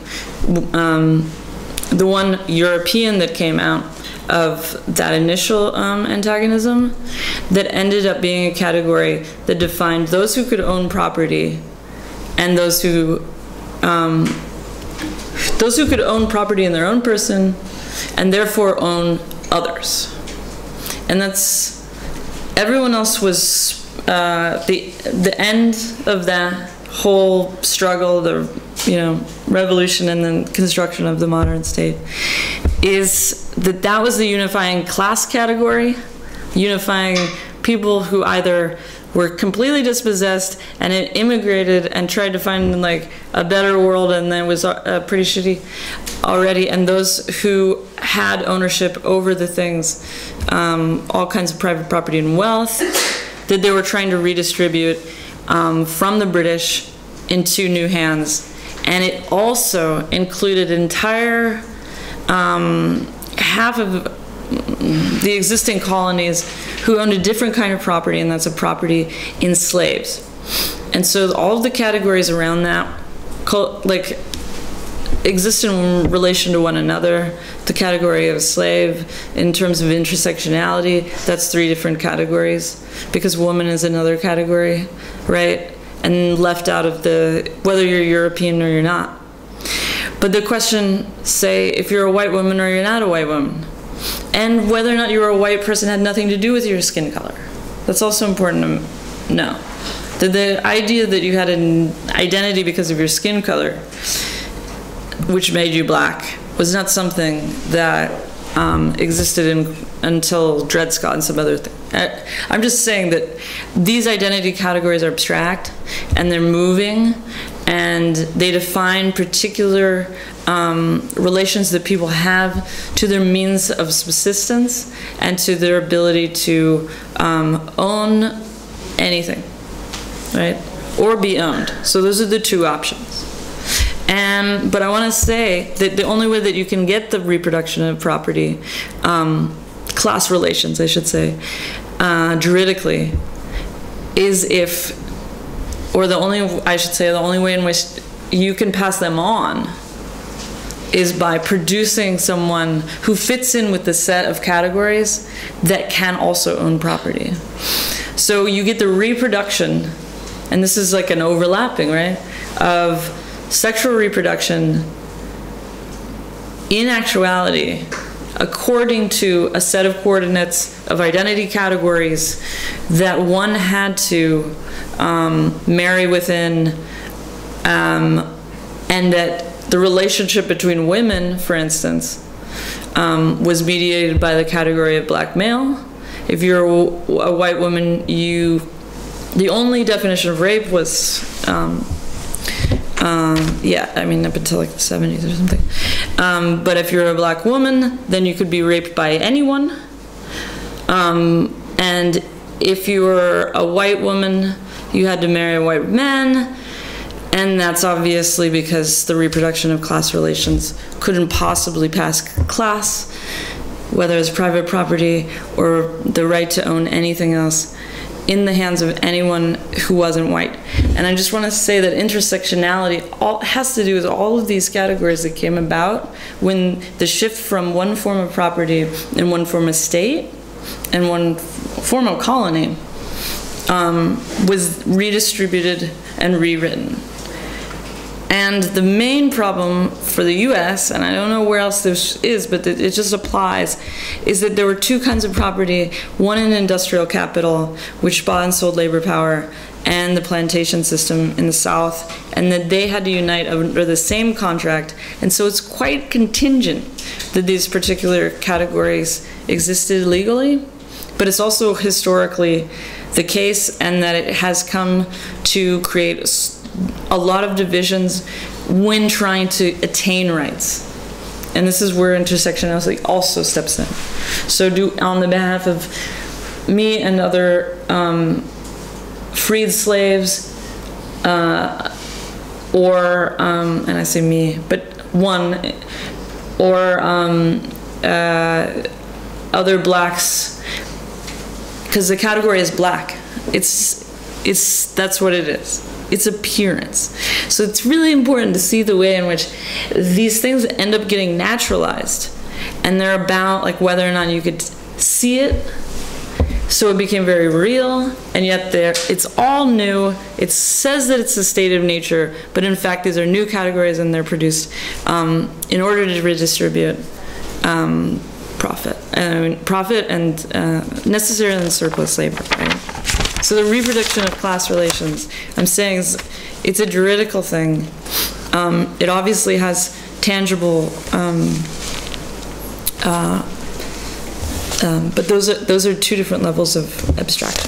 um, the one European that came out of that initial um, antagonism, that ended up being a category that defined those who could own property and those who um, those who could own property in their own person and therefore own others. And that's, everyone else was uh, the the end of that whole struggle, the you know revolution and then construction of the modern state, is that that was the unifying class category, unifying people who either were completely dispossessed and it immigrated and tried to find like a better world and then was uh, pretty shitty already, and those who had ownership over the things, um, all kinds of private property and wealth that they were trying to redistribute um, from the British into new hands. And it also included entire um, half of the existing colonies who owned a different kind of property, and that's a property in slaves. And so all of the categories around that like exist in relation to one another. The category of slave, in terms of intersectionality, that's three different categories, because woman is another category, right? And left out of the, whether you're European or you're not. But the question, say, if you're a white woman or you're not a white woman, and whether or not you were a white person had nothing to do with your skin color. That's also important to know. The, the idea that you had an identity because of your skin color, which made you black, was not something that um, existed in, until Dred Scott and some other thing. I, I'm just saying that these identity categories are abstract, and they're moving, and they define particular um, relations that people have to their means of subsistence and to their ability to um, own anything, right? Or be owned. So those are the two options. And, but I want to say that the only way that you can get the reproduction of property, um, class relations, I should say, uh, juridically, is if, or the only, I should say, the only way in which you can pass them on is by producing someone who fits in with the set of categories that can also own property. So you get the reproduction, and this is like an overlapping, right, of sexual reproduction in actuality according to a set of coordinates of identity categories that one had to um, marry within um, and that the relationship between women, for instance, um, was mediated by the category of black male. If you're a, a white woman, you, the only definition of rape was, um, um, yeah, I mean, up until like the seventies or something. Um, but if you're a black woman, then you could be raped by anyone. Um, and if you were a white woman, you had to marry a white man. And that's obviously because the reproduction of class relations couldn't possibly pass class, whether it's private property or the right to own anything else, in the hands of anyone who wasn't white. And I just want to say that intersectionality all, has to do with all of these categories that came about when the shift from one form of property and one form of state and one form of colony um, was redistributed and rewritten. And the main problem for the U S, and I don't know where else this is, but it just applies, is that there were two kinds of property, one in industrial capital, which bought and sold labor power, and the plantation system in the South, and that they had to unite under the same contract. And so it's quite contingent that these particular categories existed legally, but it's also historically the case, and that it has come to create a lot of divisions when trying to attain rights. And this is where intersectionality also steps in. So do, on the behalf of me and other um, freed slaves, uh, or, um, and I say me, but one, or um, uh, other blacks, because the category is black. It's, it's, that's what it is. Its appearance. So it's really important to see the way in which these things end up getting naturalized, and they're about like whether or not you could see it. So it became very real, and yet there it's all new. It says that it's a state of nature, but in fact these are new categories, and they're produced um, in order to redistribute um, profit, I mean, profit and uh, necessary and surplus labor. Right? So the reproduction of class relations, I'm saying, is, it's a juridical thing. Um, it obviously has tangible, um, uh, um, but those are those are two different levels of abstraction.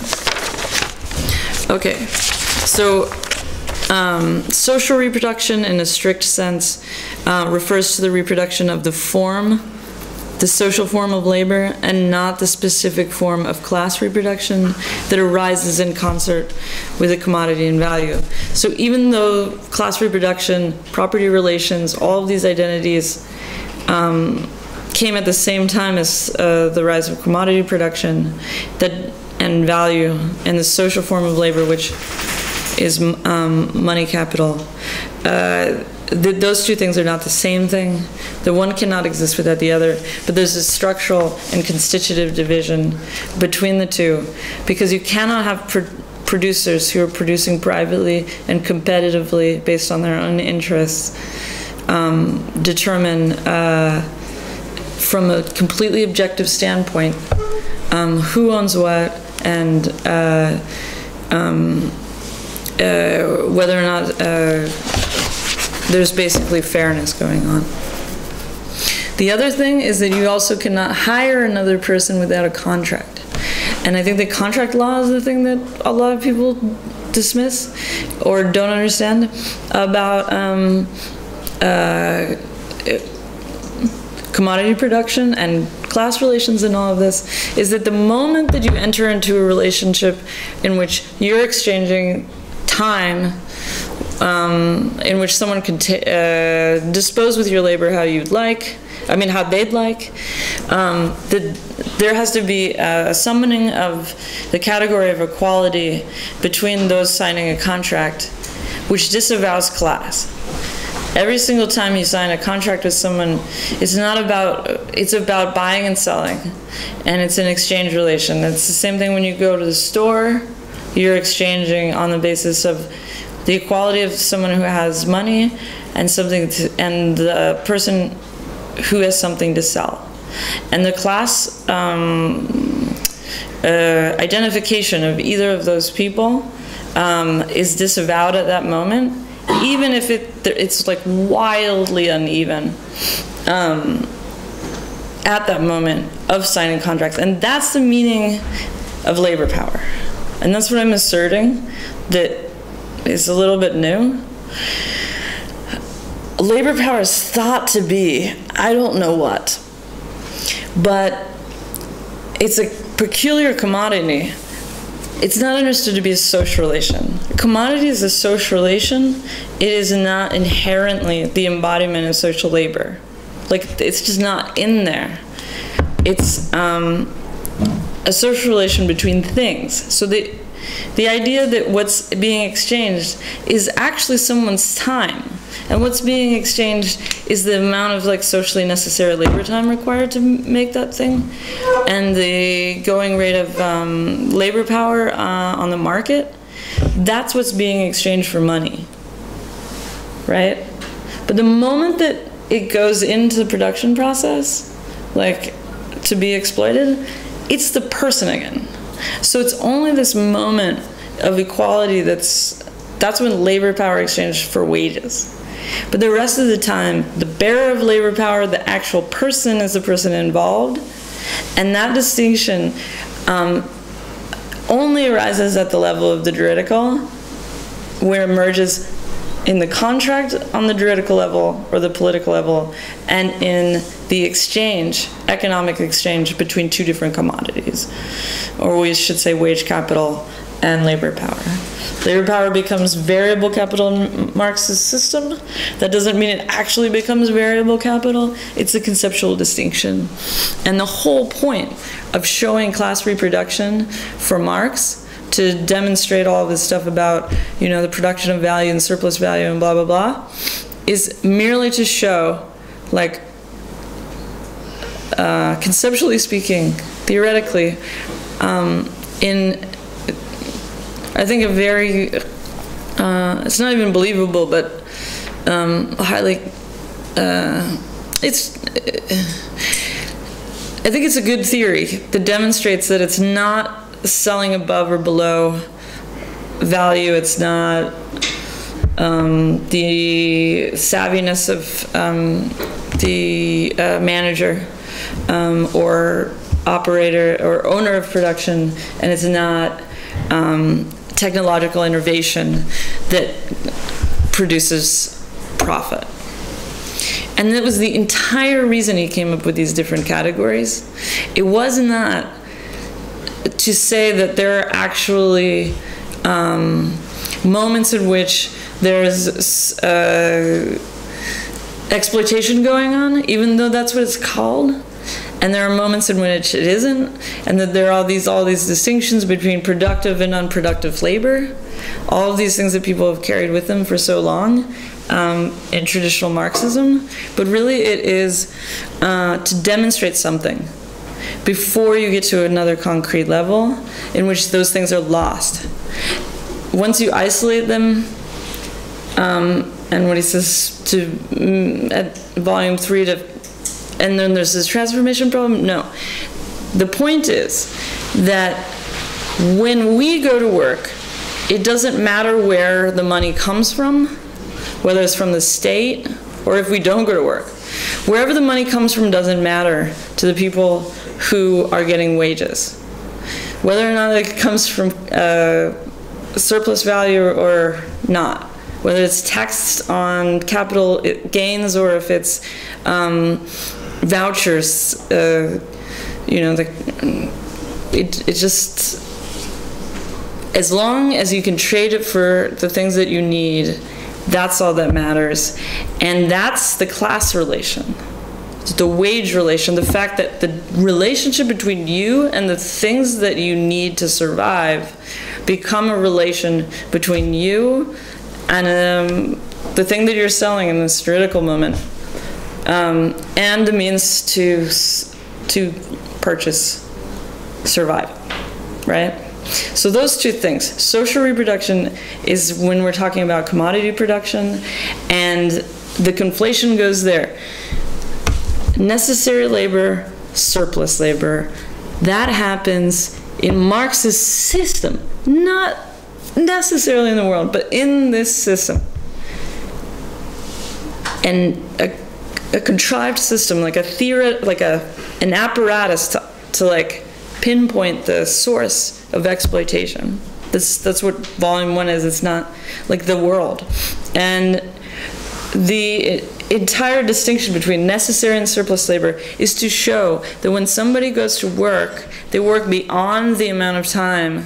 Okay, so um, social reproduction, in a strict sense, uh, refers to the reproduction of the form, the social form of labor, and not the specific form of class reproduction that arises in concert with a commodity and value. So even though class reproduction, property relations, all of these identities um, came at the same time as uh, the rise of commodity production that, and value, and the social form of labor, which is um, money capital, uh, th those two things are not the same thing. The one cannot exist without the other, but there's a structural and constitutive division between the two, because you cannot have pro producers who are producing privately and competitively based on their own interests um, determine uh, from a completely objective standpoint um, who owns what, and uh, um, uh, whether or not uh, there's basically fairness going on. The other thing is that you also cannot hire another person without a contract. And I think the contract law is the thing that a lot of people dismiss or don't understand about um, uh, commodity production and class relations and all of this, is that the moment that you enter into a relationship in which you're exchanging time, Um, in which someone can uh, dispose with your labor how you'd like, I mean how they'd like, um, the, there has to be a summoning of the category of equality between those signing a contract, which disavows class. Every single time you sign a contract with someone, it's not about, it's about buying and selling, and it's an exchange relation. It's the same thing when you go to the store, you're exchanging on the basis of the equality of someone who has money and something to, and the person who has something to sell. And the class um, uh, identification of either of those people um, is disavowed at that moment, even if it it's like wildly uneven um, at that moment of signing contracts. And that's the meaning of labor power. And that's what I'm asserting that is a little bit new. Labor power is thought to be, I don't know what, but it's a peculiar commodity. It's not understood to be a social relation. A commodity is a social relation. It is not inherently the embodiment of social labor. Like, it's just not in there. It's um, a social relation between things. So the, the idea that what's being exchanged is actually someone's time. And what's being exchanged is the amount of like socially necessary labor time required to make that thing, and the going rate of um, labor power uh, on the market. That's what's being exchanged for money, right? But the moment that it goes into the production process, like to be exploited, it's the person again. So it's only this moment of equality that's that's when labor power exchanged for wages. But the rest of the time, the bearer of labor power, the actual person, is the person involved. And that distinction um, only arises at the level of the juridical, where it emerges in the contract on the juridical level or the political level, and in the exchange, economic exchange between two different commodities. Or we should say wage capital and labor power. Labor power becomes variable capital in Marxist system. That doesn't mean it actually becomes variable capital. It's a conceptual distinction. And the whole point of showing class reproduction for Marx, to demonstrate all this stuff about, you know, the production of value and surplus value and blah, blah, blah, is merely to show, like, uh, conceptually speaking, theoretically, um, in I think a very, uh, it's not even believable, but um, highly, uh, it's, I think it's a good theory that demonstrates that it's not selling above or below value, it's not um, the savviness of um, the uh, manager um, or operator or owner of production, and it's not um, technological innovation that produces profit. And that was the entire reason he came up with these different categories. It was not to say that there are actually um, moments in which there's uh, exploitation going on, even though that's what it's called. And there are moments in which it isn't, and that there are all these all these distinctions between productive and unproductive labor, all of these things that people have carried with them for so long um, in traditional Marxism. But really, it is uh, to demonstrate something before you get to another concrete level in which those things are lost. Once you isolate them, um, and what he says to mm, at volume three to. And then there's this transformation problem? No. The point is that when we go to work, it doesn't matter where the money comes from, whether it's from the state or if we don't go to work. Wherever the money comes from doesn't matter to the people who are getting wages. Whether or not it comes from uh, surplus value or not. Whether it's taxed on capital gains or if it's um, vouchers, uh, you know, the, it, it just, as long as you can trade it for the things that you need, that's all that matters. And that's the class relation, the wage relation, the fact that the relationship between you and the things that you need to survive become a relation between you and um, the thing that you're selling in this juridical moment. Um, and the means to to purchase survival, right? So those two things. Social reproduction is when we're talking about commodity production, and the conflation goes there. Necessary labor, surplus labor, that happens in Marxist system, not necessarily in the world, but in this system. and a, a contrived system, like a theory, like a an apparatus to, to like pinpoint the source of exploitation. That's that's what volume one is. It's not like the world. And the entire distinction between necessary and surplus labor is to show that when somebody goes to work, they work beyond the amount of time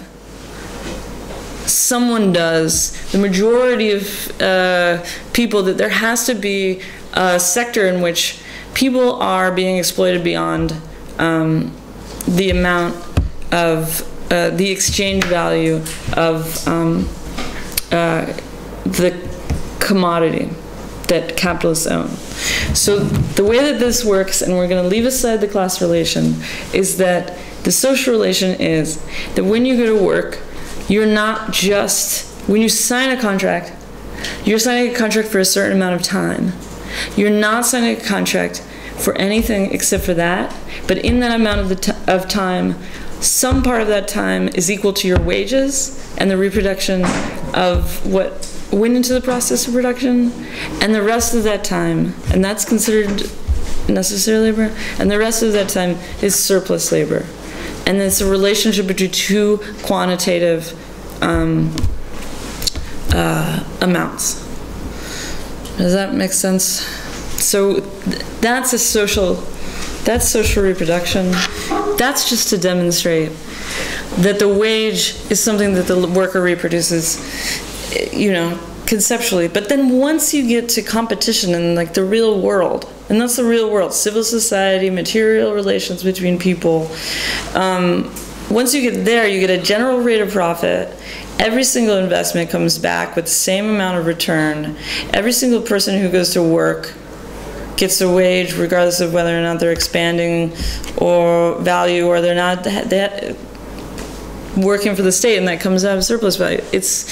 someone does. The majority of uh, people, that there has to be a sector in which people are being exploited beyond um, the amount of uh, the exchange value of um, uh, the commodity that capitalists own. So the way that this works, and we're going to leave aside the class relation, is that the social relation is that when you go to work, you're not just, when you sign a contract, you're signing a contract for a certain amount of time. You're not signing a contract for anything except for that, but in that amount of, the t of time, some part of that time is equal to your wages and the reproduction of what went into the process of production, and the rest of that time, and that's considered necessary labor, and the rest of that time is surplus labor. And it's a relationship between two quantitative um, uh, amounts. Does that make sense? So th that's a social, that's social reproduction. That's just to demonstrate that the wage is something that the worker reproduces, you know, conceptually. But then once you get to competition in like the real world, and that's the real world, civil society, material relations between people, um, once you get there, you get a general rate of profit. Every single investment comes back with the same amount of return. Every single person who goes to work gets a wage regardless of whether or not they're expanding or value, or they're not they're working for the state, and that comes out of surplus value. It's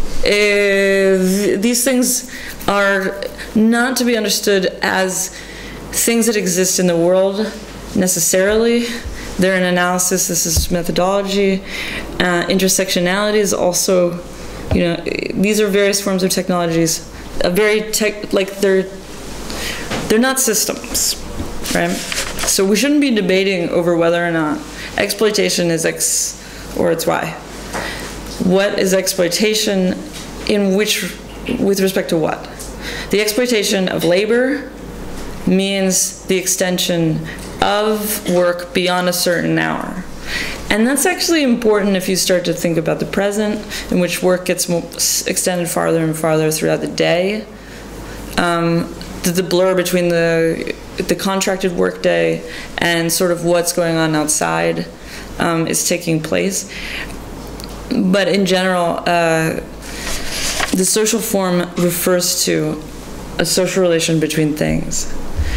uh, these things are not to be understood as things that exist in the world necessarily. They're an analysis. This is methodology. Uh, intersectionality is also, you know, these are various forms of technologies. A very tech, like they're they're not systems, right? So we shouldn't be debating over whether or not exploitation is X or it's Y. What is exploitation in which, with respect to what? The exploitation of labor means the extension of work beyond a certain hour. And that's actually important if you start to think about the present, in which work gets more extended farther and farther throughout the day. Um, the, the blur between the, the contracted work day and sort of what's going on outside um, is taking place. But in general, uh, the social form refers to a social relation between things.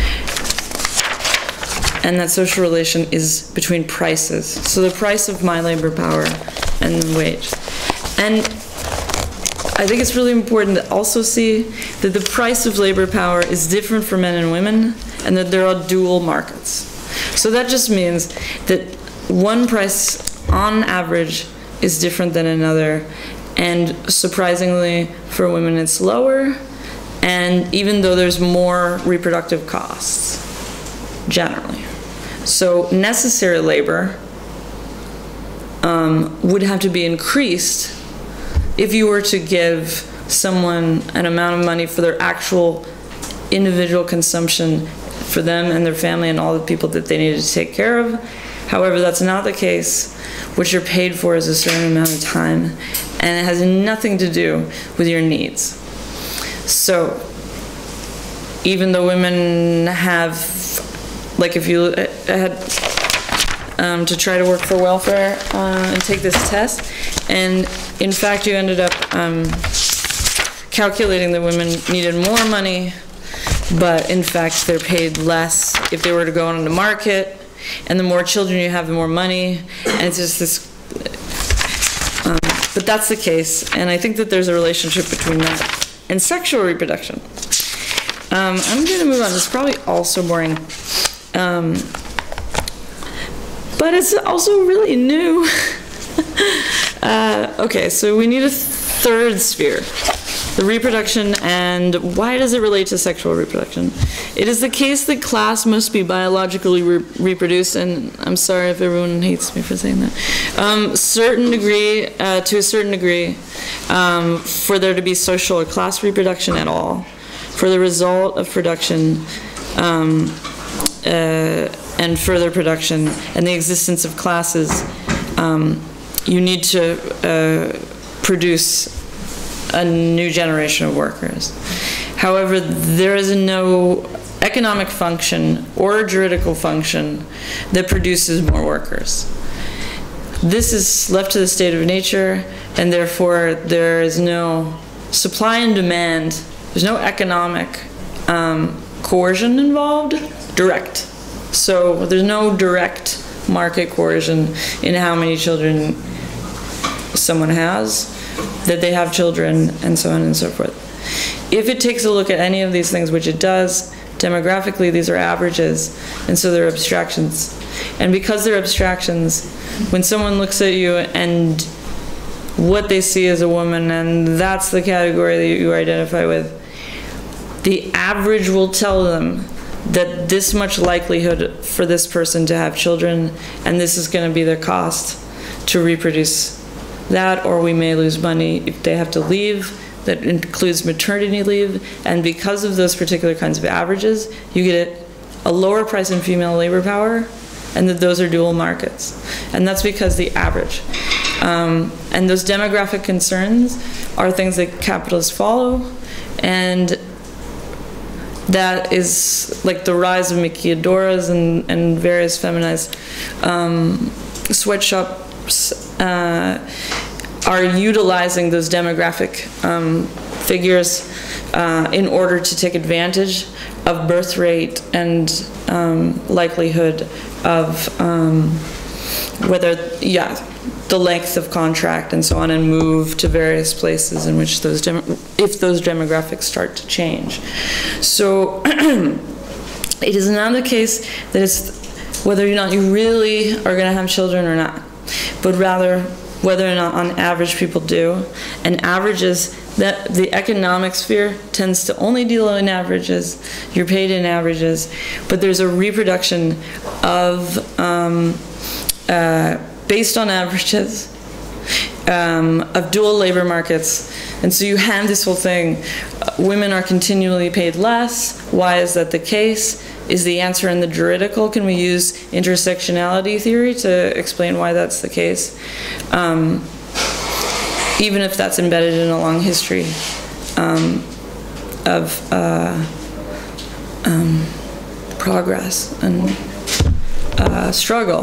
And that social relation is between prices. So the price of my labor power and the wage. And I think it's really important to also see that the price of labor power is different for men and women, and that there are dual markets. So that just means that one price on average is different than another, and surprisingly for women it's lower, and even though there's more reproductive costs, generally. So necessary labor um, would have to be increased if you were to give someone an amount of money for their actual individual consumption for them and their family and all the people that they needed to take care of. However, that's not the case. What you're paid for is a certain amount of time, and it has nothing to do with your needs. So even though women have, like if you had um, to try to work for welfare uh, and take this test, and in fact you ended up um, calculating that women needed more money, but in fact they're paid less if they were to go on the market, and the more children you have, the more money, and it's just this, um, but that's the case, and I think that there's a relationship between that and sexual reproduction. Um, I'm going to move on. It's probably also boring. Um, but it's also really new. uh, okay, so we need a third sphere. the reproduction and why does it relate to sexual reproduction? It is the case that class must be biologically re reproduced, and I'm sorry if everyone hates me for saying that, um, certain degree, uh, to a certain degree, um, for there to be social or class reproduction at all. For the result of production um, uh, and further production and the existence of classes, um, you need to uh, produce a new generation of workers. However, there is no economic function or juridical function that produces more workers. This is left to the state of nature, and therefore there is no supply and demand. There's no economic um, coercion involved, direct. So there's no direct market coercion in how many children someone has, that they have children, and so on and so forth. If it takes a look at any of these things, which it does, demographically these are averages, and so they're abstractions. And because they're abstractions, when someone looks at you and what they see as a woman, and that's the category that you identify with, the average will tell them that this much likelihood for this person to have children, and this is going to be their cost to reproduce that, or we may lose money if they have to leave. That includes maternity leave, and because of those particular kinds of averages, you get a lower price in female labor power, and that those are dual markets. And that's because the average. Um, and those demographic concerns are things that capitalists follow, and that is like the rise of maquiladoras and, and various feminized um, sweatshops uh, are utilizing those demographic um, figures uh, in order to take advantage of birth rate and um, likelihood of um, whether, yeah, the length of contract and so on, and move to various places in which those, demo if those demographics start to change. So it is not the case that it's whether or not you really are going to have children or not, but rather whether or not on average people do. And averages, that the economic sphere tends to only deal in averages. You're paid in averages, but there's a reproduction of um, uh, based on averages um, of dual labor markets. And so you have this whole thing, uh, women are continually paid less. Why is that the case? Is the answer in the juridical? Can we use intersectionality theory to explain why that's the case? Um, even if that's embedded in a long history um, of uh, um, progress and uh, struggle.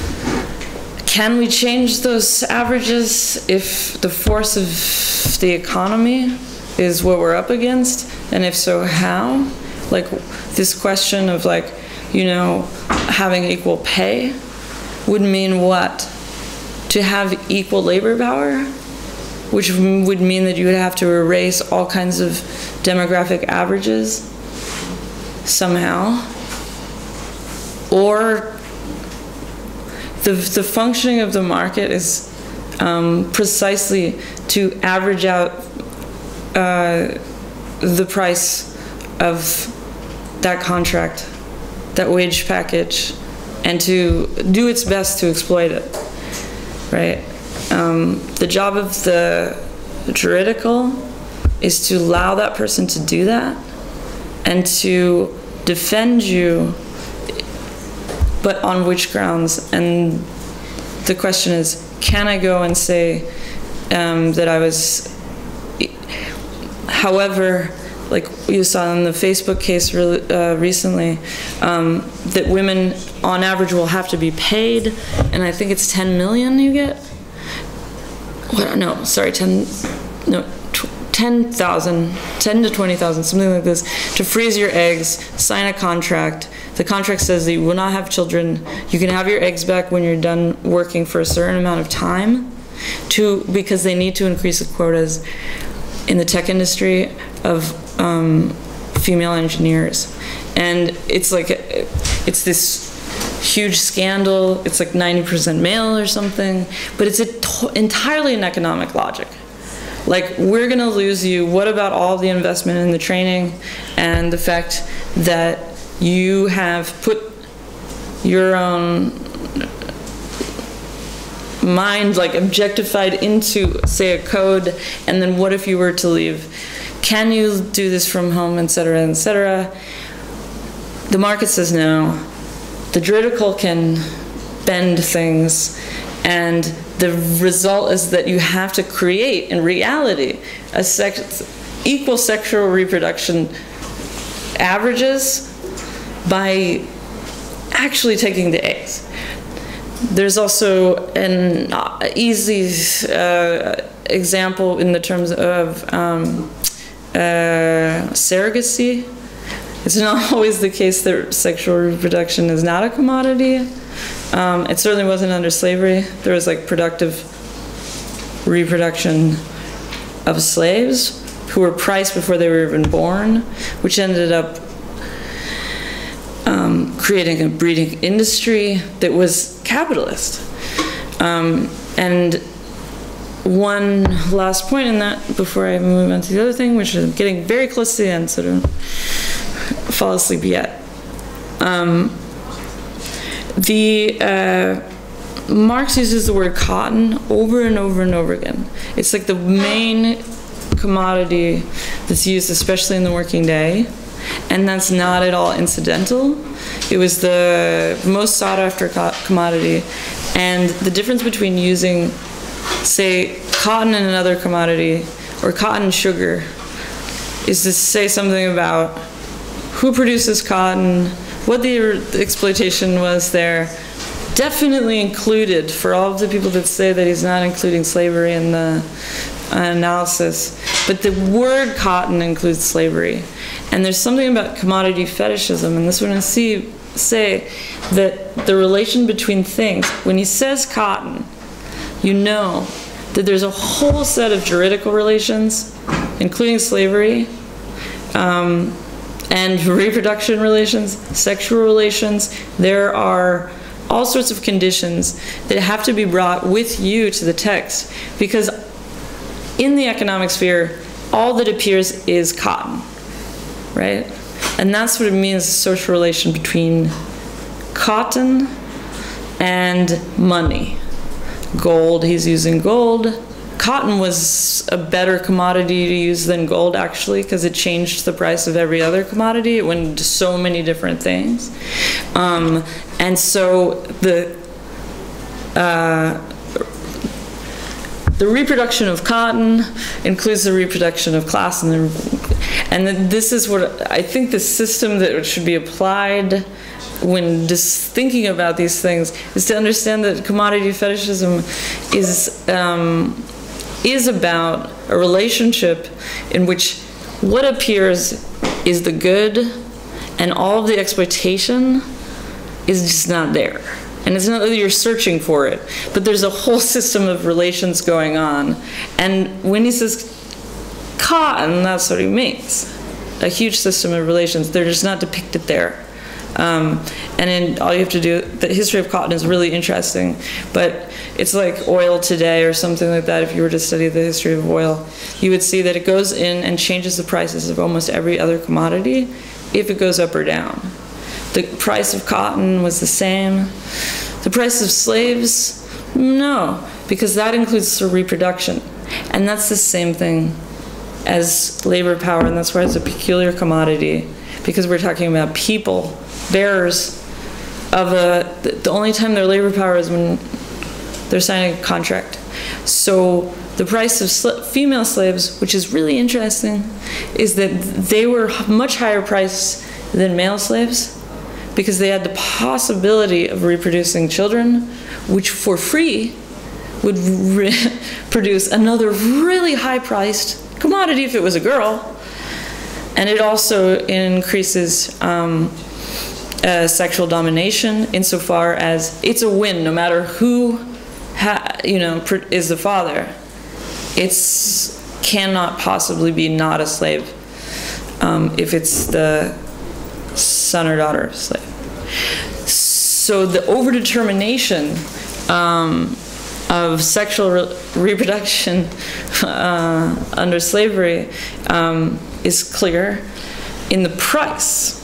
Can we change those averages if the force of the economy is what we're up against? And if so, how? Like this question of like, you know, having equal pay would mean what? To have equal labor power? Which would mean that you would have to erase all kinds of demographic averages somehow. Or the, the functioning of the market is um, precisely to average out uh, the price of that contract, that wage package, and to do its best to exploit it, right? Um, the job of the juridical is to allow that person to do that and to defend you, but on which grounds? And the question is, can I go and say um, that I was, however, like you saw in the Facebook case re uh, recently, um, that women on average will have to be paid, and I think it's ten million you get? What, no, sorry, ten, no, ten thousand, ten to twenty thousand, something like this, to freeze your eggs, sign a contract. The contract says that you will not have children. You can have your eggs back when you're done working for a certain amount of time, to, because they need to increase the quotas in the tech industry of um, female engineers. And it's like, it's this huge scandal. It's like ninety percent male or something, but it's a entirely an economic logic. Like, we're gonna lose you. What about all the investment in the training and the fact that you have put your own mind, like, objectified into, say, a code, and then what if you were to leave? Can you do this from home, et cetera, et cetera? The market says no. The juridical can bend things, and the result is that you have to create, in reality, a sex equal sexual reproduction averages by actually taking the eggs. There's also an easy uh, example in the terms of um, uh, surrogacy. It's not always the case that sexual reproduction is not a commodity. Um, it certainly wasn't under slavery. There was like productive reproduction of slaves who were priced before they were even born, which ended up um, creating a breeding industry that was capitalist. Um, and one last point in that before I move on to the other thing, which is getting very close to the end, so don't fall asleep yet. Um, the uh, Marx uses the word cotton over and over and over again. It's like the main commodity that's used, especially in the working day, and that's not at all incidental. It was the most sought after co commodity, and the difference between using, say, cotton and another commodity, or cotton and sugar, is to say something about who produces cotton, what the exploitation was there. Definitely included, for all of the people that say that he's not including slavery in the analysis, but the word cotton includes slavery. And there's something about commodity fetishism, and this one I see say that the relation between things, when he says cotton, you know that there's a whole set of juridical relations, including slavery, um, and reproduction relations, sexual relations. There are all sorts of conditions that have to be brought with you to the text, because in the economic sphere, all that appears is cotton, right? And that's what it means, a social relation between cotton and money. Gold, he's using gold. Cotton was a better commodity to use than gold, actually, because it changed the price of every other commodity. It went into so many different things. Um, and so the, uh, the reproduction of cotton includes the reproduction of class, and, the, and this is what I think the system that should be applied when just thinking about these things is to understand that commodity fetishism is um, is about a relationship in which what appears is the good, and all of the exploitation is just not there. And it's not that you're searching for it, but there's a whole system of relations going on. And when he says cotton, that's what he means. A huge system of relations. They're just not depicted there. Um, and then all you have to do, the history of cotton is really interesting, but it's like oil today or something like that. If you were to study the history of oil, you would see that it goes in and changes the prices of almost every other commodity if it goes up or down. The price of cotton was the same. The price of slaves, no, because that includes the reproduction. And that's the same thing as labor power, and that's why it's a peculiar commodity, because we're talking about people, bearers of a, the only time their labor power is when they're signing a contract. So the price of sl female slaves, which is really interesting, is that they were much higher priced than male slaves because they had the possibility of reproducing children, which for free would re produce another really high priced commodity if it was a girl. And it also increases um, uh, sexual domination insofar as it's a win no matter who ha you know is the father. It's cannot possibly be not a slave um, if it's the son or daughter of a slave. So the overdetermination um, of sexual re reproduction uh, under slavery um, is clear in the price.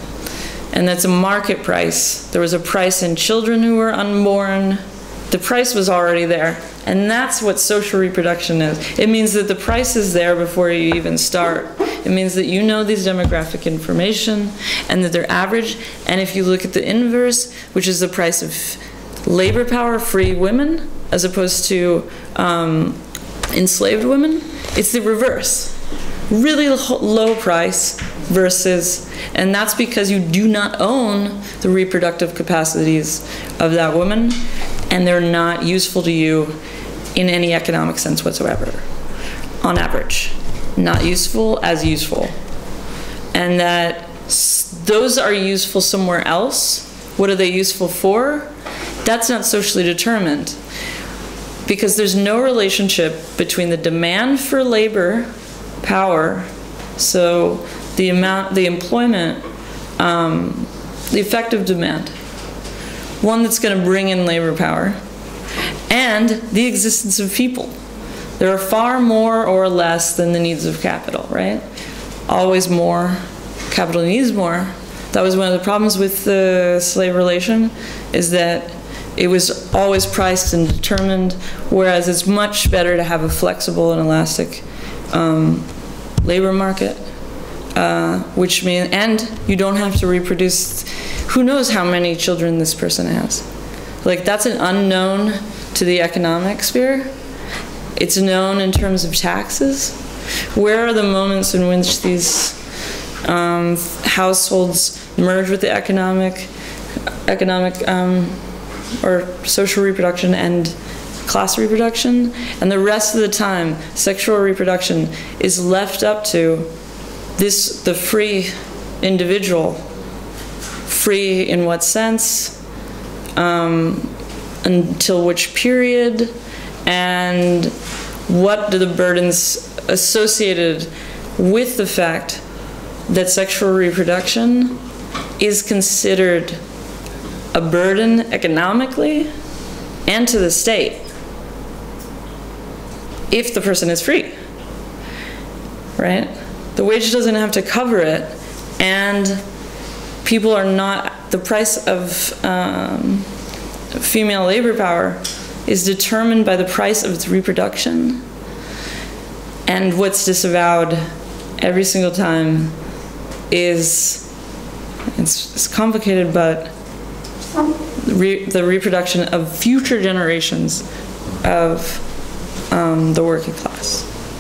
And that's a market price. There was a price in children who were unborn. The price was already there. And that's what social reproduction is. It means that the price is there before you even start. It means that you know these demographic information and that they're average. And if you look at the inverse, which is the price of labor power, free women, as opposed to um, enslaved women, it's the reverse. Really low price versus, and that's because you do not own the reproductive capacities of that woman, and they're not useful to you in any economic sense whatsoever, on average. Not useful as useful. And that those are useful somewhere else. What are they useful for? That's not socially determined, because there's no relationship between the demand for labor power, so the amount, the employment, um, the effective demand, one that's going to bring in labor power, and the existence of people. There are far more or less than the needs of capital, right? Always more. Capital needs more. That was one of the problems with the slave relation, is that it was always priced and determined, whereas it's much better to have a flexible and elastic um, labor market, uh, which means, and you don't have to reproduce, who knows how many children this person has. Like, that's an unknown to the economic sphere. It's known in terms of taxes. Where are the moments in which these um, households merge with the economic, economic um, or social reproduction and class reproduction? And the rest of the time, sexual reproduction is left up to this, the free individual. Free in what sense? Um, until which period? And what are the burdens associated with the fact that sexual reproduction is considered a burden economically and to the state if the person is free, right? The wage doesn't have to cover it, and people are not, the price of um, female labor power is determined by the price of its reproduction. And what's disavowed every single time is, it's, it's complicated, but re, the reproduction of future generations of um, the working class.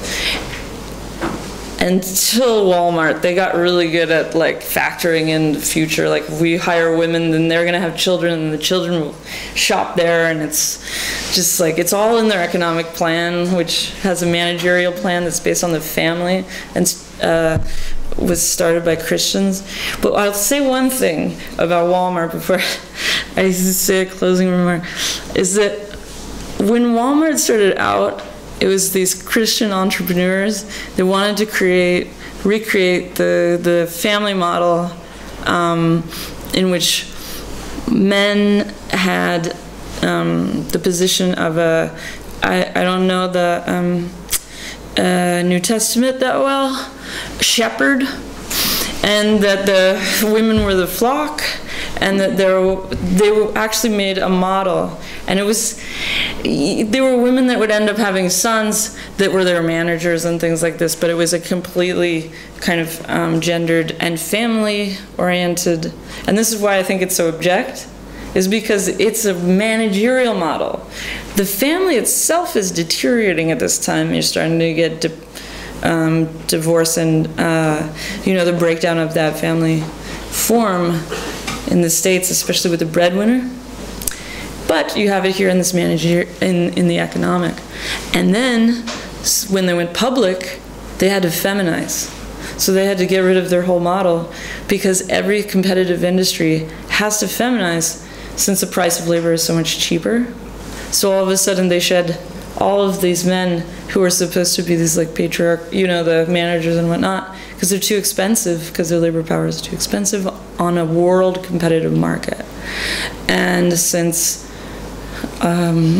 Until Walmart, they got really good at like factoring in the future. Like, if we hire women, then they're gonna have children, and the children will shop there, and it's just like, it's all in their economic plan, which has a managerial plan that's based on the family and uh, was started by Christians. But I'll say one thing about Walmart before I say a closing remark, is that when Walmart started out, it was these Christian entrepreneurs that wanted to create, recreate the, the family model um, in which men had um, the position of a, I, I don't know the um, uh, New Testament that well, shepherd, and that the women were the flock, and that there were, they were actually made a model. And it was, there were women that would end up having sons that were their managers and things like this, but it was a completely kind of um, gendered and family-oriented. And this is why I think it's so abject, is because it's a managerial model. The family itself is deteriorating at this time. You're starting to get di um, divorce and, uh, you know, the breakdown of that family form in the States, especially with the breadwinner. But you have it here in this manager, in, in the economic. And then, when they went public, they had to feminize. So they had to get rid of their whole model, because every competitive industry has to feminize since the price of labor is so much cheaper. So all of a sudden they shed all of these men who are supposed to be these like patriarch, you know, the managers and whatnot, because they're too expensive, because their labor power is too expensive on a world competitive market. And since Um,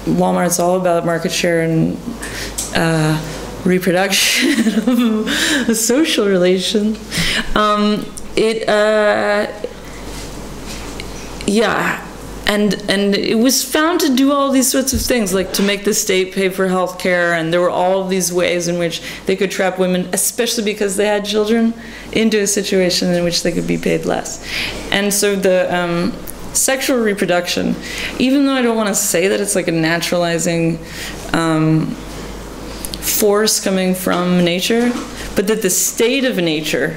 Walmart's all about market share and uh, reproduction of a social relation. Um, it, uh, yeah, and and it was found to do all these sorts of things, like to make the state pay for health care, and there were all of these ways in which they could trap women, especially because they had children, into a situation in which they could be paid less. And so the um, sexual reproduction, even though I don't want to say that it's like a naturalizing um, force coming from nature, but that the state of nature,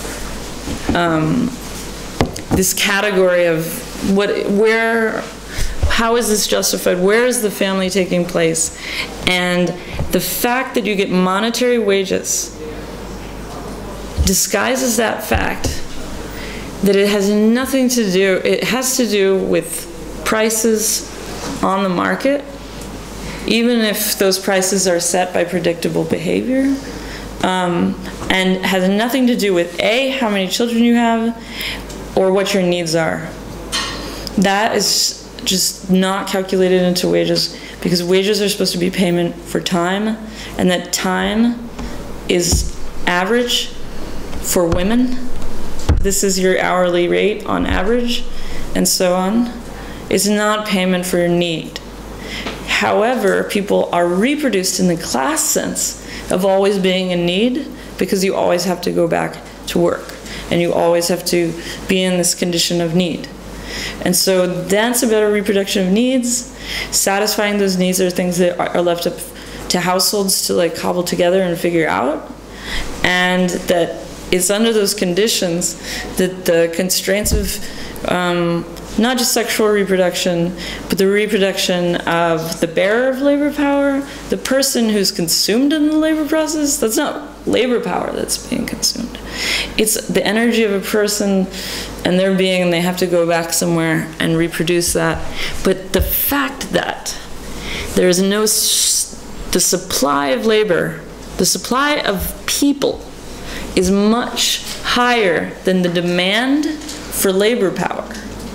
um, this category of what, where, how is this justified? Where is the family taking place? And the fact that you get monetary wages disguises that fact that it has nothing to do, it has to do with prices on the market, even if those prices are set by predictable behavior, um, and has nothing to do with A, how many children you have, or what your needs are. That is just not calculated into wages, because wages are supposed to be payment for time, and that time is average for women. This is your hourly rate on average, and so on. It's not payment for your need. However, people are reproduced in the class sense of always being in need, because you always have to go back to work, and you always have to be in this condition of need. And so that's about a reproduction of needs. Satisfying those needs are things that are left up to households to like cobble together and figure out, and that it's under those conditions that the constraints of um, not just sexual reproduction, but the reproduction of the bearer of labor power, the person who's consumed in the labor process. That's not labor power that's being consumed. It's the energy of a person and their being, and they have to go back somewhere and reproduce that. But the fact that there is no, the supply of labor, the supply of people is much higher than the demand for labor power,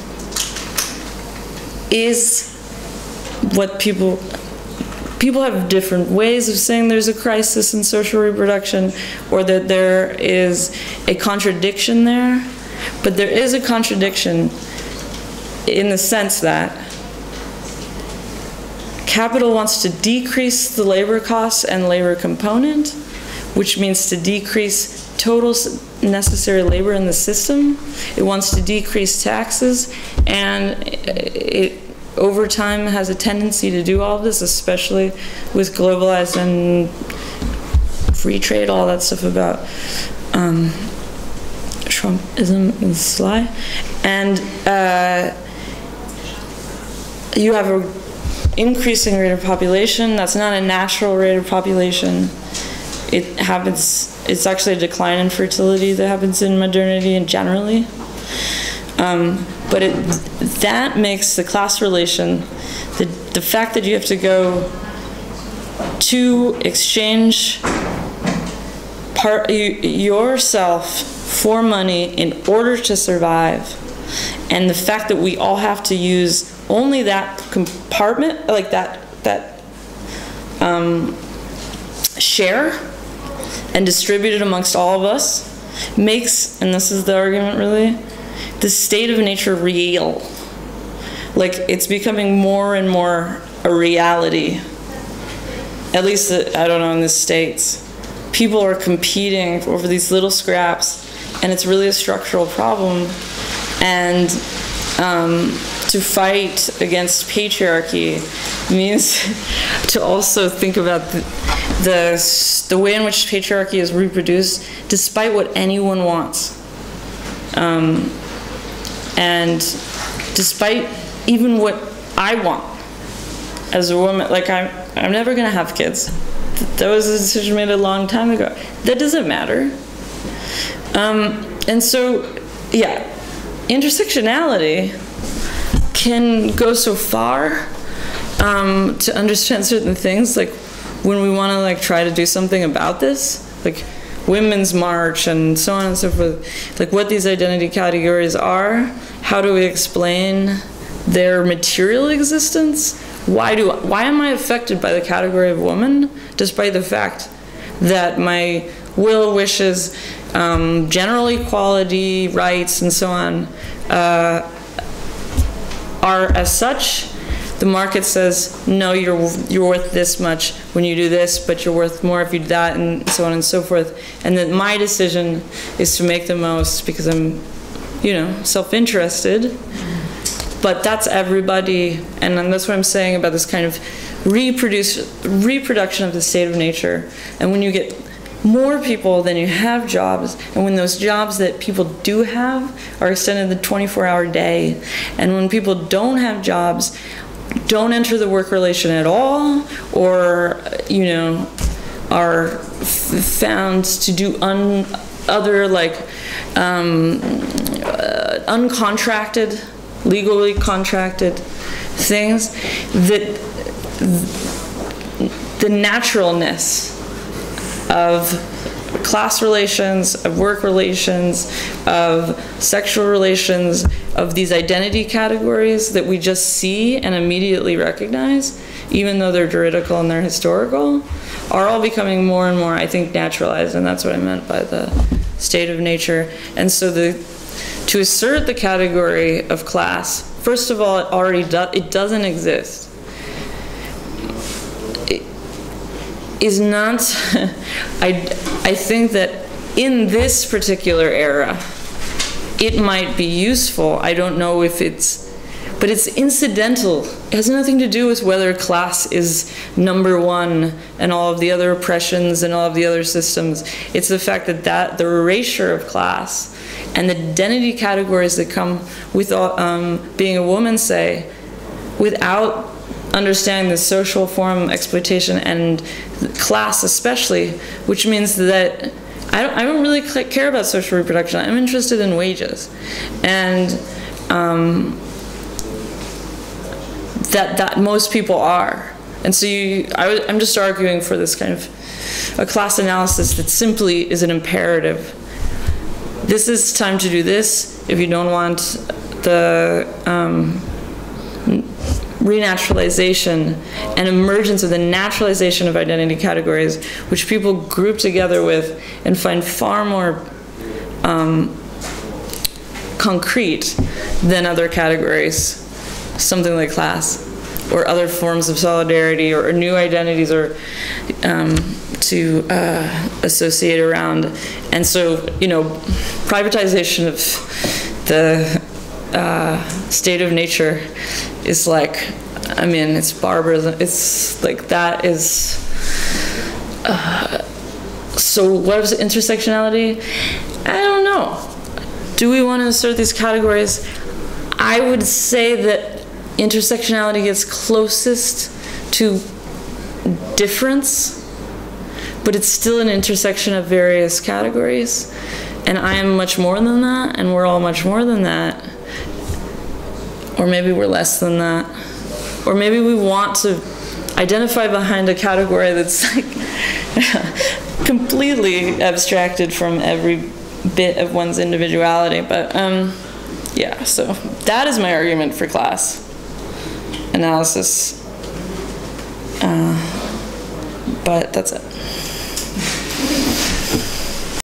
is what people, people have different ways of saying there's a crisis in social reproduction, or that there is a contradiction there. But there is a contradiction in the sense that capital wants to decrease the labor costs and labor component, which means to decrease total necessary labor in the system. It wants to decrease taxes, and it over time has a tendency to do all of this, especially with globalized and free trade, all that stuff about um, Trumpism and sly. And uh, you have an increasing rate of population. That's not a natural rate of population. It happens, it's actually a decline in fertility that happens in modernity and generally. Um, but it, that makes the class relation, the, the fact that you have to go to exchange part, you, yourself for money in order to survive, and the fact that we all have to use only that compartment, like that, that um, share, and distribute it amongst all of us, makes, and this is the argument really, the state of nature real. Like, it's becoming more and more a reality. At least, I don't know, in the States. People are competing over these little scraps, and it's really a structural problem. And um, to fight against patriarchy means to also think about the, the, the way in which patriarchy is reproduced despite what anyone wants. Um, and despite even what I want as a woman. Like, I'm, I'm never gonna have kids. That was a decision made a long time ago. That doesn't matter. Um, and so, yeah, intersectionality can go so far um, to understand certain things, like when we want to like try to do something about this, like Women's March and so on and so forth, like what these identity categories are, how do we explain their material existence, why do why am I affected by the category of woman, despite the fact that my will, wishes, um, general equality, rights, and so on uh, are as such. The market says, no, you're, you're worth this much when you do this, but you're worth more if you do that, and so on and so forth. And that my decision is to make the most because I'm, you know, self-interested. But that's everybody, and that's what I'm saying about this kind of reproduce, reproduction of the state of nature. And when you get more people than you have jobs, and when those jobs that people do have are extended the twenty-four hour day, and when people don't have jobs, don't enter the work relation at all, or, you know, are f found to do un other, like, um, uh, uncontracted, legally contracted things, that the naturalness of class relations, of work relations, of sexual relations, of these identity categories that we just see and immediately recognize, even though they're juridical and they're historical, are all becoming more and more, I think, naturalized, and that's what I meant by the state of nature. And so the, to assert the category of class, first of all, it already does, it doesn't exist. Is not, I, I think that in this particular era, it might be useful. I don't know if it's, but it's incidental. It has nothing to do with whether class is number one and all of the other oppressions and all of the other systems. It's the fact that, that the erasure of class and the identity categories that come with um, being a woman, say, without understanding the social form exploitation and class especially, which means that I don't, I don't really care about social reproduction. I'm interested in wages, and um, that that most people are. And so you, I, I'm just arguing for this kind of a class analysis that simply is an imperative. This is time to do this if you don't want the um, renaturalization and emergence of the naturalization of identity categories, which people group together with and find far more um, concrete than other categories, something like class, or other forms of solidarity, or, or new identities, or um, to uh, associate around. And so, you know, privatization of the uh, state of nature is like, I mean, it's barbarism. It's like, that is, uh, so what is intersectionality? I don't know. Do we want to assert these categories? I would say that intersectionality gets closest to difference, but it's still an intersection of various categories. And I am much more than that, and we're all much more than that. Or maybe we're less than that. Or maybe we want to identify behind a category that's like completely abstracted from every bit of one's individuality. But um, yeah, so that is my argument for class analysis. Uh, but that's it.